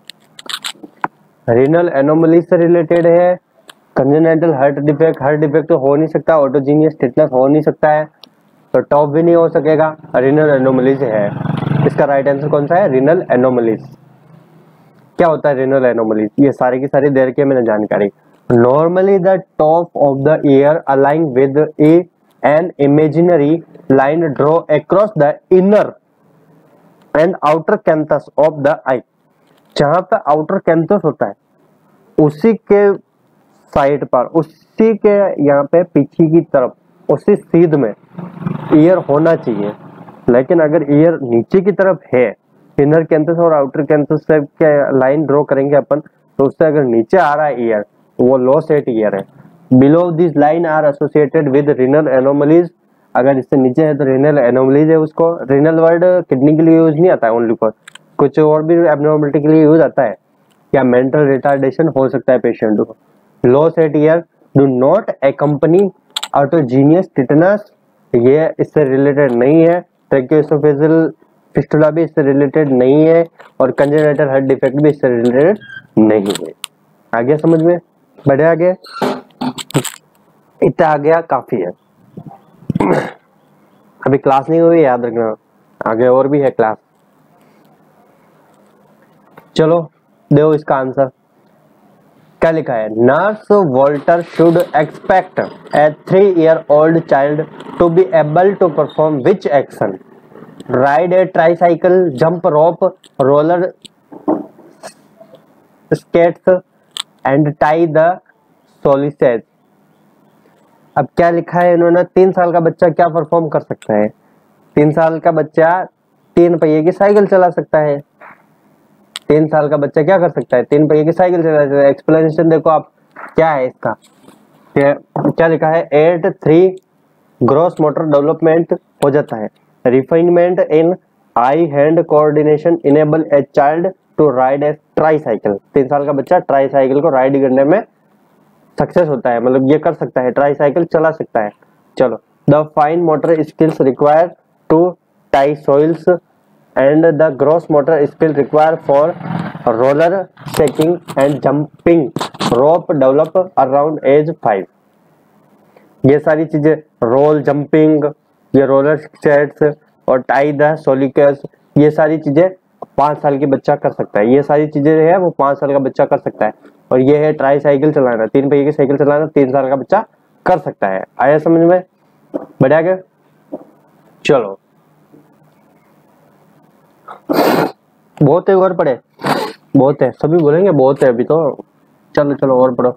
रीनल एनोमली से रिलेटेड है, कंजेनिटल हार्ट डिफेक्ट तो हो नहीं सकता, ऑटोजीनियस टिटेनस हो नहीं सकता है, तो टॉप भी नहीं हो सकेगा, रीनल एनोमलीज है। इसका राइट आंसर कौन सा है? Renal anomalies. क्या होता है रीनल एनोमलीज? ये सारी की सारी देर के मैंने जानकारी। Normally the top of the ear align with an imaginary line draw across the inner and outer canthus of the eye. जहां पे आउटर कैंथस होता है उसी के साइड पर, उसी के यहाँ पे पीछे की तरफ, उसी सीध में ईयर होना चाहिए। लेकिन अगर ईयर नीचे की तरफ है, इनर कैंथस और आउटर कैंथस से क्या लाइन ड्रॉ करेंगे अपन, तो उससे अगर नीचे आ रहा है ईयर, वो लो सेट ईयर है। Below this line are associated with renal anomalies. अगर इससे नीचे है तो रीनल एनोमलीज है। उसको रीनल वर्ड किडनी के लिए यूज नहीं आता है ओनली फॉर, कुछ और भी एब्नॉर्मलिटी के लिए यूज आता है, या मेंटल रिटार्डेशन हो सकता है पेशेंट को। Low set ear do not accompany autogenous tetanus, ये इससे रिलेटेड नहीं है। ट्रैकियोएसोफेजियल फिस्टुला भी इससे रिलेटेड नहीं है, और कंजेनिटल हार्ट डिफेक्ट भी इससे रिलेटेड नहीं है। आगे समझ में? बढ़े आगे। इतना आ गया काफी है। अभी क्लास नहीं हुई, याद रखना, आगे और भी है क्लास। चलो दो इसका आंसर। क्या लिखा है? Nurse Walter should expect a 3-year-old child to be able to perform which action? Ride a tricycle, jump rope, roller skates and tie the shoelaces. अब क्या लिखा है इन्होंने? 3 साल का बच्चा क्या परफॉर्म कर सकता है? 3 साल का बच्चा 3 पहिए की साइकिल चला सकता है। 3 साल का बच्चा क्या कर सकता है? 3 पहिए की साइकिल चला सकता है। एक्सप्लेनेशन देखो आप, क्या है इसका? क्या लिखा है? 8-3 ग्रॉस मोटर डेवलपमेंट हो जाता है। Refinement in eye hand coordination enable a child to ride a tricycle. 3 साल का बच्चा ट्राईसाइकिल को राइड करने में सक्सेस होता है, मतलब ये कर सकता है, ट्राईसाइकिल चला सकता है। चलो the fine motor skills required to tie shoelaces and the gross motor skill required for roller shaking and jumping rope develop around age 5। ये सारी चीजें रोल जंपिंग, ये रोलर स्केट्स और टाई द सोलिकस, ये सारी चीजें 5 साल के बच्चा कर सकता है। ये सारी चीजें है वो 5 साल का बच्चा कर सकता है। और ये है ट्राई साइकिल चलाना, 3 पहिए की साइकिल चलाना 3 साल का बच्चा कर सकता है। आया समझ में? बढ़िया क्या? चलो बहुत है, और पढ़े बहुत है, सभी बोलेंगे बहुत है अभी तो। चलो चलो और पढ़ो।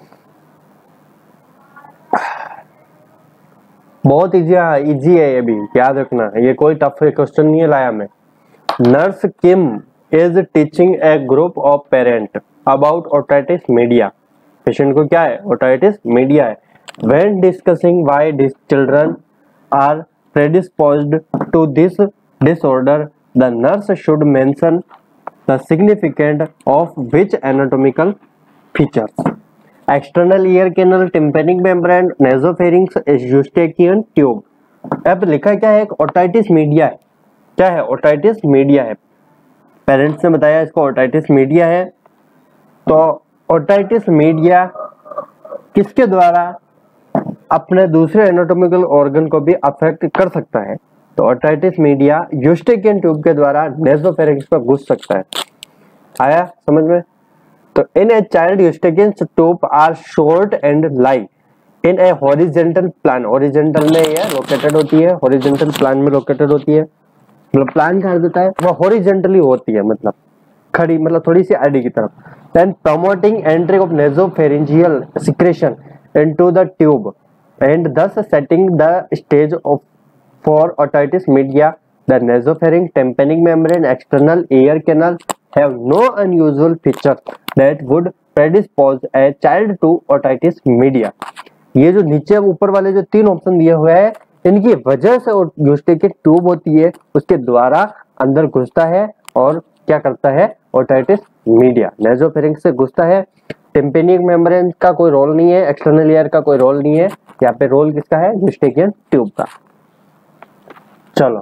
बहुत इजी है ये भी, याद रखना, ये कोई टफ क्वेश्चन नहीं है लाया मैं। Nurse Kim is teaching a group of parent about otitis media. Patient को क्या है? ओटाइटिस मीडिया है। When discussing why this children are predisposed to this disorder, the nurse should mention the significance of which anatomical features? External ear canal, tympanic membrane, nasopharynx, eustachian tube। अब लिखा क्या है? Otitis media है। क्या है? Otitis media है। Parents ने बताया इसको ओटाइटिस मीडिया है। तो ओटाइटिस मीडिया किसके द्वारा अपने दूसरे एनाटॉमिकल ऑर्गन को भी अफेक्ट कर सकता है? तो ओटाइटिस मीडिया यूस्टेकियन ट्यूब के द्वारा नेसोफेरिंक्स पर घुस सकता है। आया समझ में? तो in a child Eustachian tube are short and lie in a horizontal plane. Horizontal में ये लोकेटेड होती है, हॉरिजेंटल प्लान में लोकेटेड होती है। मतलब प्लान का अर्थ होता है वो हॉरिजेंटली होती है, मतलब खड़ी, मतलब थोड़ी सी आईडी की तरफ। Then promoting entry of nasopharyngeal secretion into the tube and thus setting the stage of for otitis media। the nasopharynx, tympanic membrane, external ear canal have no unusual features that would predispose a child to otitis media। ये जो नीचे ऊपर वाले जो 3 option दिए हुए हैं, इनकी वजह से यूस्टेकियन ट्यूब होती है, उसके द्वारा अंदर घुसता है और क्या करता है? ओटाइटिस मीडिया नेसोफेरिंक्स से घुसता है। टिम्पेनिक मेम्ब्रेन का कोई रोल नहीं है, एक्सटर्नल ईयर का कोई रोल नहीं है, यहाँ पे रोल किसका है? यूस्टेकियन ट्यूब का। चलो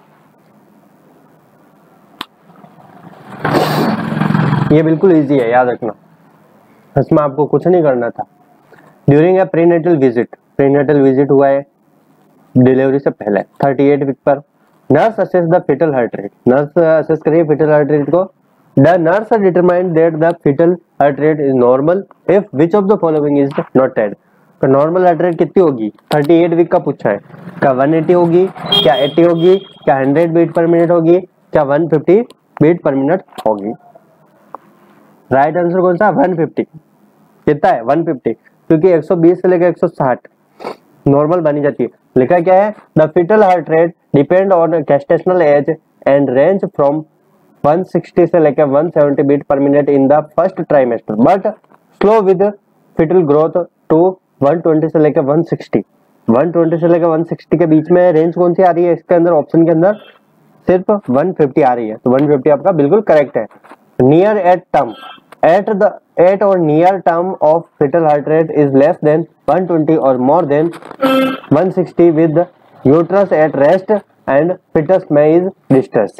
ये बिल्कुल इजी है, याद रखना, इसमें आपको कुछ नहीं करना था। During a prenatal visit, prenatal visit हुआ है डिलीवरी से पहले 38 वीक पर, nurse assess the fetal heart rate. Nurse assess करिए फीटल हार्ट रेट को। The nurse determine that the fetal heart rate is normal if which of the following is noted. तो normal heart rate कितनी होगी? 38 week का पूछा है। क्या 180 होगी? क्या 80 होगी? क्या 100 बीट पर मिनट होगी? क्या 150 बीट पर मिनट होगी? राइट आंसर कौन सा? 150। कितना है? 150, क्योंकि 120 से लेकर 160 नॉर्मल बनी जाती है। लिखा क्या है? The fetal heart rate depend on gestational age and range from 160 से लेकर 170 beat per minute in the first trimester, but slow with fetal growth to 120 से लेकर 160। 120 से लेकर 160 के बीच में रेंज कौन सी आ रही है? इसके अंदर ऑप्शन के अंदर सिर्फ 150 आ रही है, तो 150 आपका बिल्कुल करेक्ट है। नियर एट टर्म, एट और near term of fetal heart rate is less than 120 और more than 160 with uterus at rest and fetus में इज डिस्ट्रेस।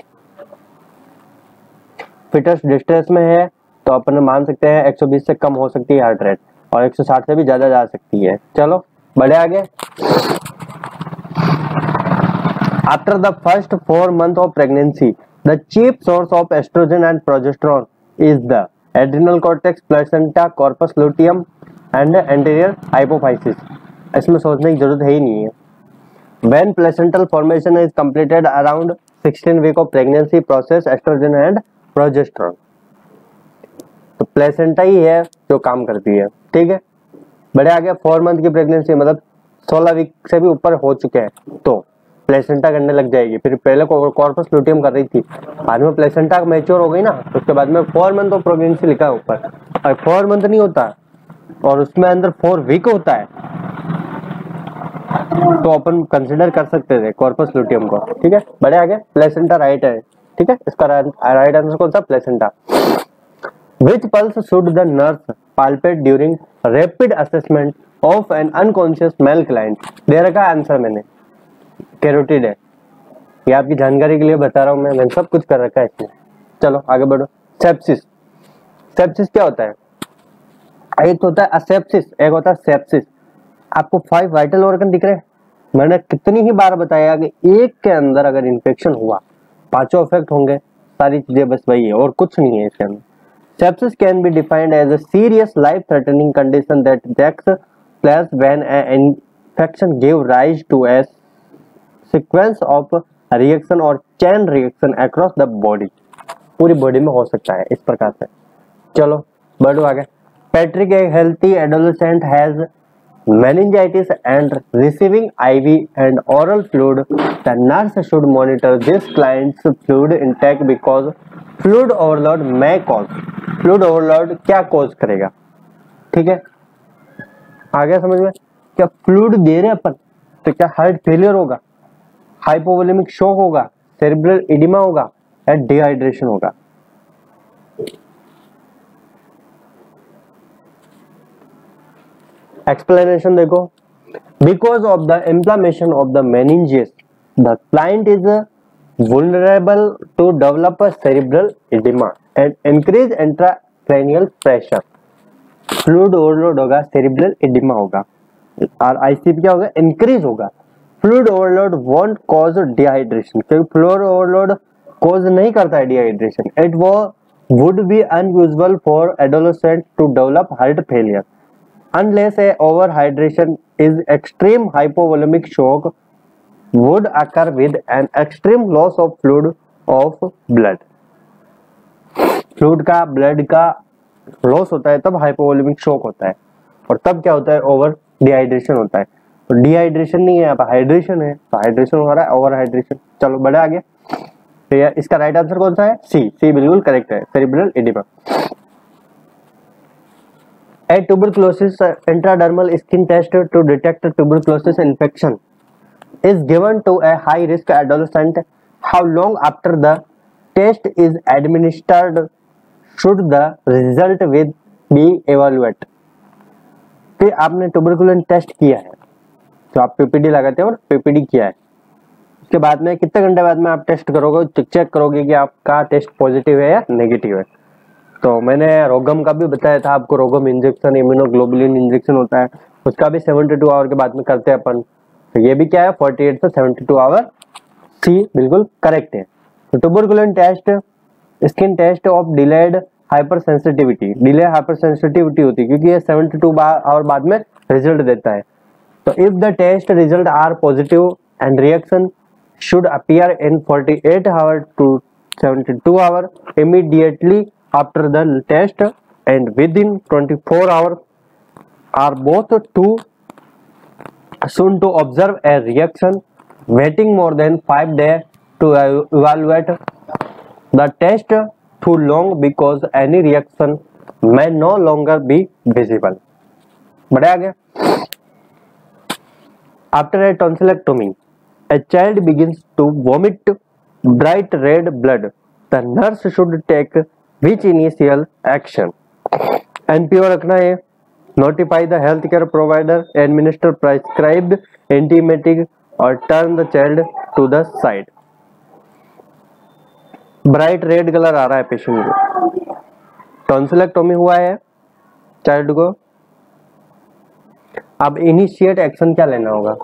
फिटस डिस्ट्रेस में है तो अपन मान सकते हैं 120 से कम हो सकती है हार्ट रेट, और 160 से भी ज्यादा जा सकती है। चलो बढ़े आगे। After the first 4 months of pregnancy the chief source of estrogen and progesterone is the adrenal cortex, placenta, corpus luteum and anterior hypophysis. इसमें सोचने की जरूरत है ही नहीं है। When placental formation is completed around 16 week of pregnancy process estrogen and progesterone. तो placenta ही है जो काम करती है, ठीक है। बड़े आगे 4 मंथ की प्रेगनेंसी मतलब 16 वीक से भी ऊपर हो चुके हैं तो प्लेसेंटा करने लग जाएगी। फिर पहले कॉर्पस लुटियम कर रही थी, बाद में प्लेसेंटा मैच्योर हो गई ना, उसके बाद में 4 मंथ ऑफ प्रेगनेंसी लिखा है ऊपर, और 4 मंथ नहीं होता और उसमें अंदर 4 वीक होता है, तो अपन कंसिडर कर सकते थे कॉर्पस लुटियम को, ठीक है। बड़े आगे प्लेसेंटा राइट है, ठीक है। इसका राइट आंसर कौन सा? Placenta. Which pulse should the nurse palpate during rapid assessment of an unconscious male client. दे रखा आंसर मैंने, कैरोटिड है, ये आपकी जानकारी के लिए बता रहा हूं मैंने सब कुछ कर रखा है इसमें। चलो आगे बढ़ो। सेप्सिस, सेप्सिस क्या होता है? एक तो होता है असेप्सिस, एक होता है सेप्सिस। आपको 5 वाइटल ऑर्गन दिख रहे हैं, मैंने कितनी ही बार बताया कि एक के अंदर अगर इन्फेक्शन हुआ पांचों इफेक्ट होंगे, सारी चीजें बस वही है और कुछ नहीं है इसके अंदर। Sepsis can be defined as a serious life-threatening condition that takes place when an infection gives rise to a sequence of reaction or chain reaction across the body। पूरी बॉडी में हो सकता है इस प्रकार से। चलो बढ़ो आगे। Patrick, a healthy adolescent, has meningitis and receiving IV and oral fluid. The nurse should monitor this client's fluid intake because fluid overload may cause। Fluid overload क्या कॉज करेगा? ठीक है, आ गया समझ में? क्या फ्लूइड दे रहे अपन तो क्या हार्ट फेलियर होगा, हाइपोवोलेमिक शॉक होगा, सेरेब्रल एडिमा होगा या डिहाइड्रेशन होगा? एक्सप्लेनेशन देखो। Because of the inflammation of the meninges the client is vulnerable to develop a cerebral edema and increase intracranial pressure। Fluid overload होगा, सेरिब्रल एडिमा होगा और ICP क्या होगा? इंक्रीज होगा। Fluid overload won't cause dehydration, क्योंकि fluid overload cause नहीं करता है डिहाइड्रेशन। इट वो would be unusual for adolescent to develop heart failure unless a overhydration is extreme hypovolemic shock would occur with an extreme loss of fluid of blood। Fluid का blood का loss होता है तब hypovolemic shock होता है, और तब क्या होता है? ओवर डिहाइड्रेशन होता है। तो डिहाइड्रेशन नहीं है यहाँ पर, हाइड्रेशन है, तो हाइड्रेशन हो रहा है, ओवर हाइड्रेशन। चलो बढ़े आगे। तो यार इसका राइट आंसर कौन सा है? सी, सी बिल्कुल करेक्ट है, cerebral edema. A tuberculosis intradermal skin test to detect tuberculosis infection is given to a high risk adolescent। How long after the test is administered should the result with be evaluated? कि आपने tuberculosis test किया है तो आप PPD लगाते हैं और PPD किया है, उसके बाद में कितने घंटे बाद में आप टेस्ट करोगे, चेक करोगे कि आपका टेस्ट पॉजिटिव है या नेगेटिव है। तो मैंने रोगम का भी बताया था आपको, रोगम इंजेक्शन, इम्यूनोग्लोबुलिन इंजेक्शन होता है, उसका भी 72 आवर के बाद में करते हैं अपन। तो ये भी क्या है? 48 से 72 आवर। सी बिल्कुल करेक्ट है। तो tuberculosis test skin test of delayed hypersensitivity, delay hypersensitivity होती है क्योंकि ये 72 आवर बाद में रिजल्ट देता है। तो if the test result are positive and reaction should appear in 48 hour to 72 hour immediately after the test and within 24 hour are both too soon to observe a reaction। Waiting more than 5 days to evaluate the test too long because any reaction may no longer be visible। बढ़ा गया। After a tonsillectomy, a child begins to vomit bright red blood। The nurse should take which initial action? NPO रखना है। Notify the healthcare provider, administer prescribed antiemetic or turn the child to the side। Bright red colour आ रहा है patient को, टॉन्सिलेक्टोमी हुआ है child को। अब इनिशिएट एक्शन क्या लेना होगा?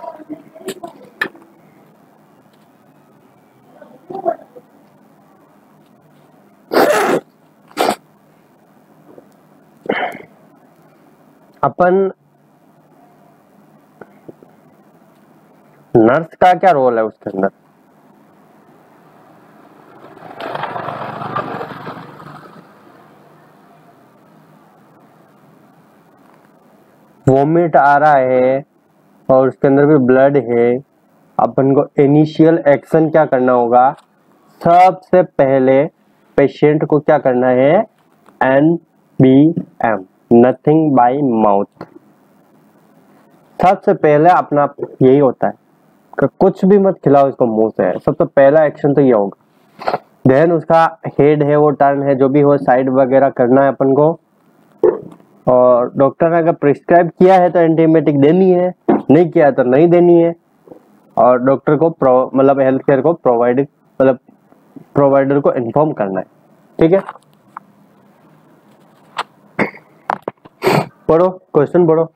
अपन नर्स का क्या रोल है उसके अंदर? वोमिट आ रहा है और उसके अंदर भी ब्लड है, अपन को इनिशियल एक्शन क्या करना होगा? सबसे पहले पेशेंट को क्या करना है? NBM, nothing by mouth. सबसे पहले अपना यही होता है कि कुछ भी मत खिलाओ इसको मुंह से, सबसे पहला एक्शन तो ये होगा। देन उसका हेड है वो टर्न है, जो भी हो साइड वगैरह करना है अपन को। और डॉक्टर ने अगर प्रिस्क्राइब किया है तो एंटीबायोटिक देनी है, नहीं किया तो नहीं देनी है। और डॉक्टर को मतलब हेल्थ केयर को प्रोवाइडर को इन्फॉर्म करना है। ठीक है, पढ़ो क्वेश्चन पढ़ो।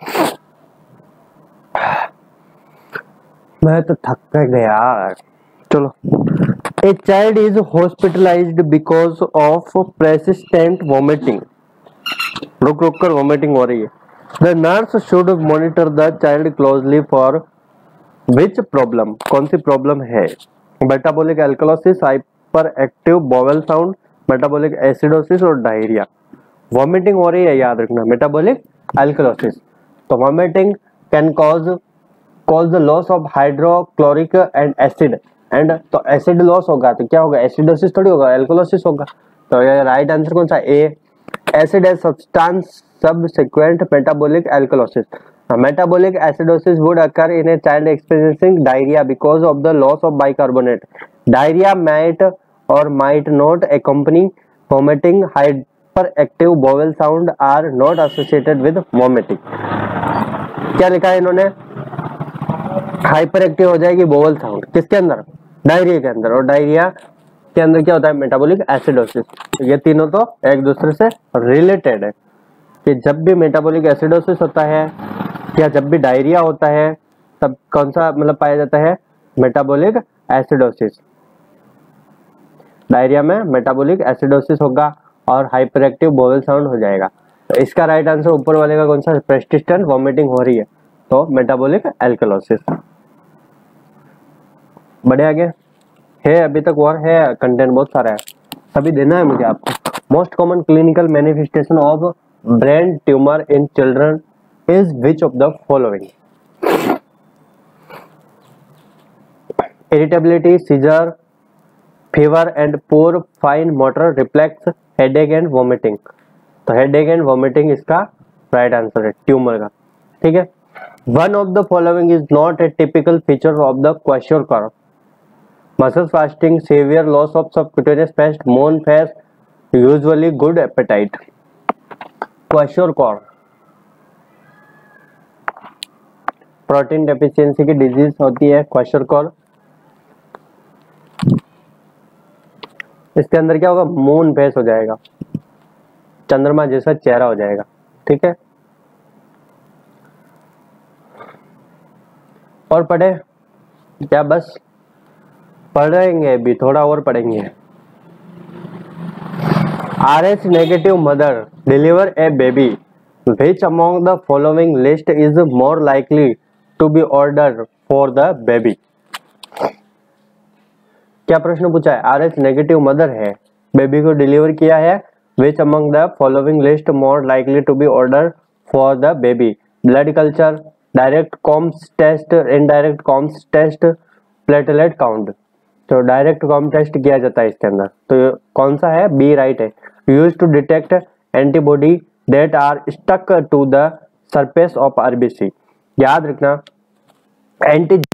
मैं तो थक गया। चलो, a child is hospitalized because of persistent vomiting. रुक रुक कर वॉमिटिंग हो रही है। The nurse should monitor the child closely for which problem. कौन सी प्रॉब्लम है? Metabolic alkalosis, hyperactive bowel sound, metabolic acidosis और डायरिया। वॉमिटिंग हो रही है, याद रखना, मेटाबॉलिक एल्कलोसिस। तो vomiting can cause the loss of hydrochloric and acid and, तो एसिड लॉस होगा तो क्या होगा? एसिडोसिस थोड़ी होगा, एल्कलोसिस होगा। तो ये राइट आंसर कौन सा? A, acid as substance subsequent metabolic alkalosis. Metabolic acidosis would occur in a child experiencing diarrhea because of the loss of bicarbonate. Diarrhea might और might not accompany vomiting. Hyperactive bowel sound are not associated with vomiting. क्या लिखा है इन्होंने? Hyper active हो जाएगी bowel sound, किसके अंदर? Diarrhoea के अंदर। और डायरिया के अंदर क्या होता है? Metabolic acidosis. ये तीनों तो एक दूसरे से रिलेटेड है कि जब भी मेटाबॉलिक एसिडोसिस होता है या जब भी डायरिया होता है तब कौन सा मतलब पाया जाता है? Metabolic acidosis. डायरिया में मेटाबॉलिक एसिडोसिस होगा और हाइपर एक्टिव बोवल साउंड हो जाएगा। तो इसका राइट आंसर ऊपर वाले का कौन सा? persistent वॉमिटिंग हो रही है तो मेटाबॉलिक एल्कलोसिस। बढ़े आगे है, अभी तक और है, कंटेंट बहुत सारा है, सभी देना है मुझे आपको। Most common clinical manifestation of brain tumor in children is which of the following? Irritability, seizure, fever and poor fine motor reflex, headache and vomiting. तो हेडेक एंड वॉमिटिंग इसका राइट आंसर है ट्यूमर का। ठीक है, one of the following is not a typical feature of the question. Muscle fasting, severe loss of subcutaneous paste, moon face, usually good appetite. Question protein deficiency की disease होती है question. इसके अंदर क्या होगा? मून फेस हो जाएगा, चंद्रमा जैसा चेहरा हो जाएगा। ठीक है, और पढ़े क्या? बस पढ़ेंगे, अभी थोड़ा और पढ़ेंगे। RH negative mother deliver a baby, which among the following list is more likely to be ordered for the baby? क्या प्रश्न पूछा है? RH नेगेटिव मदर है, बेबी को डिलीवर किया है, which among the following list more likely to be ordered for the baby? Blood culture, direct Coombs test, indirect Coombs test, platelet count. तो direct Coombs test किया जाता है इसके अंदर, तो कौन सा है? बी राइट है। Use to detect antibody that are stuck to the surface of RBC। याद रखना, एंटी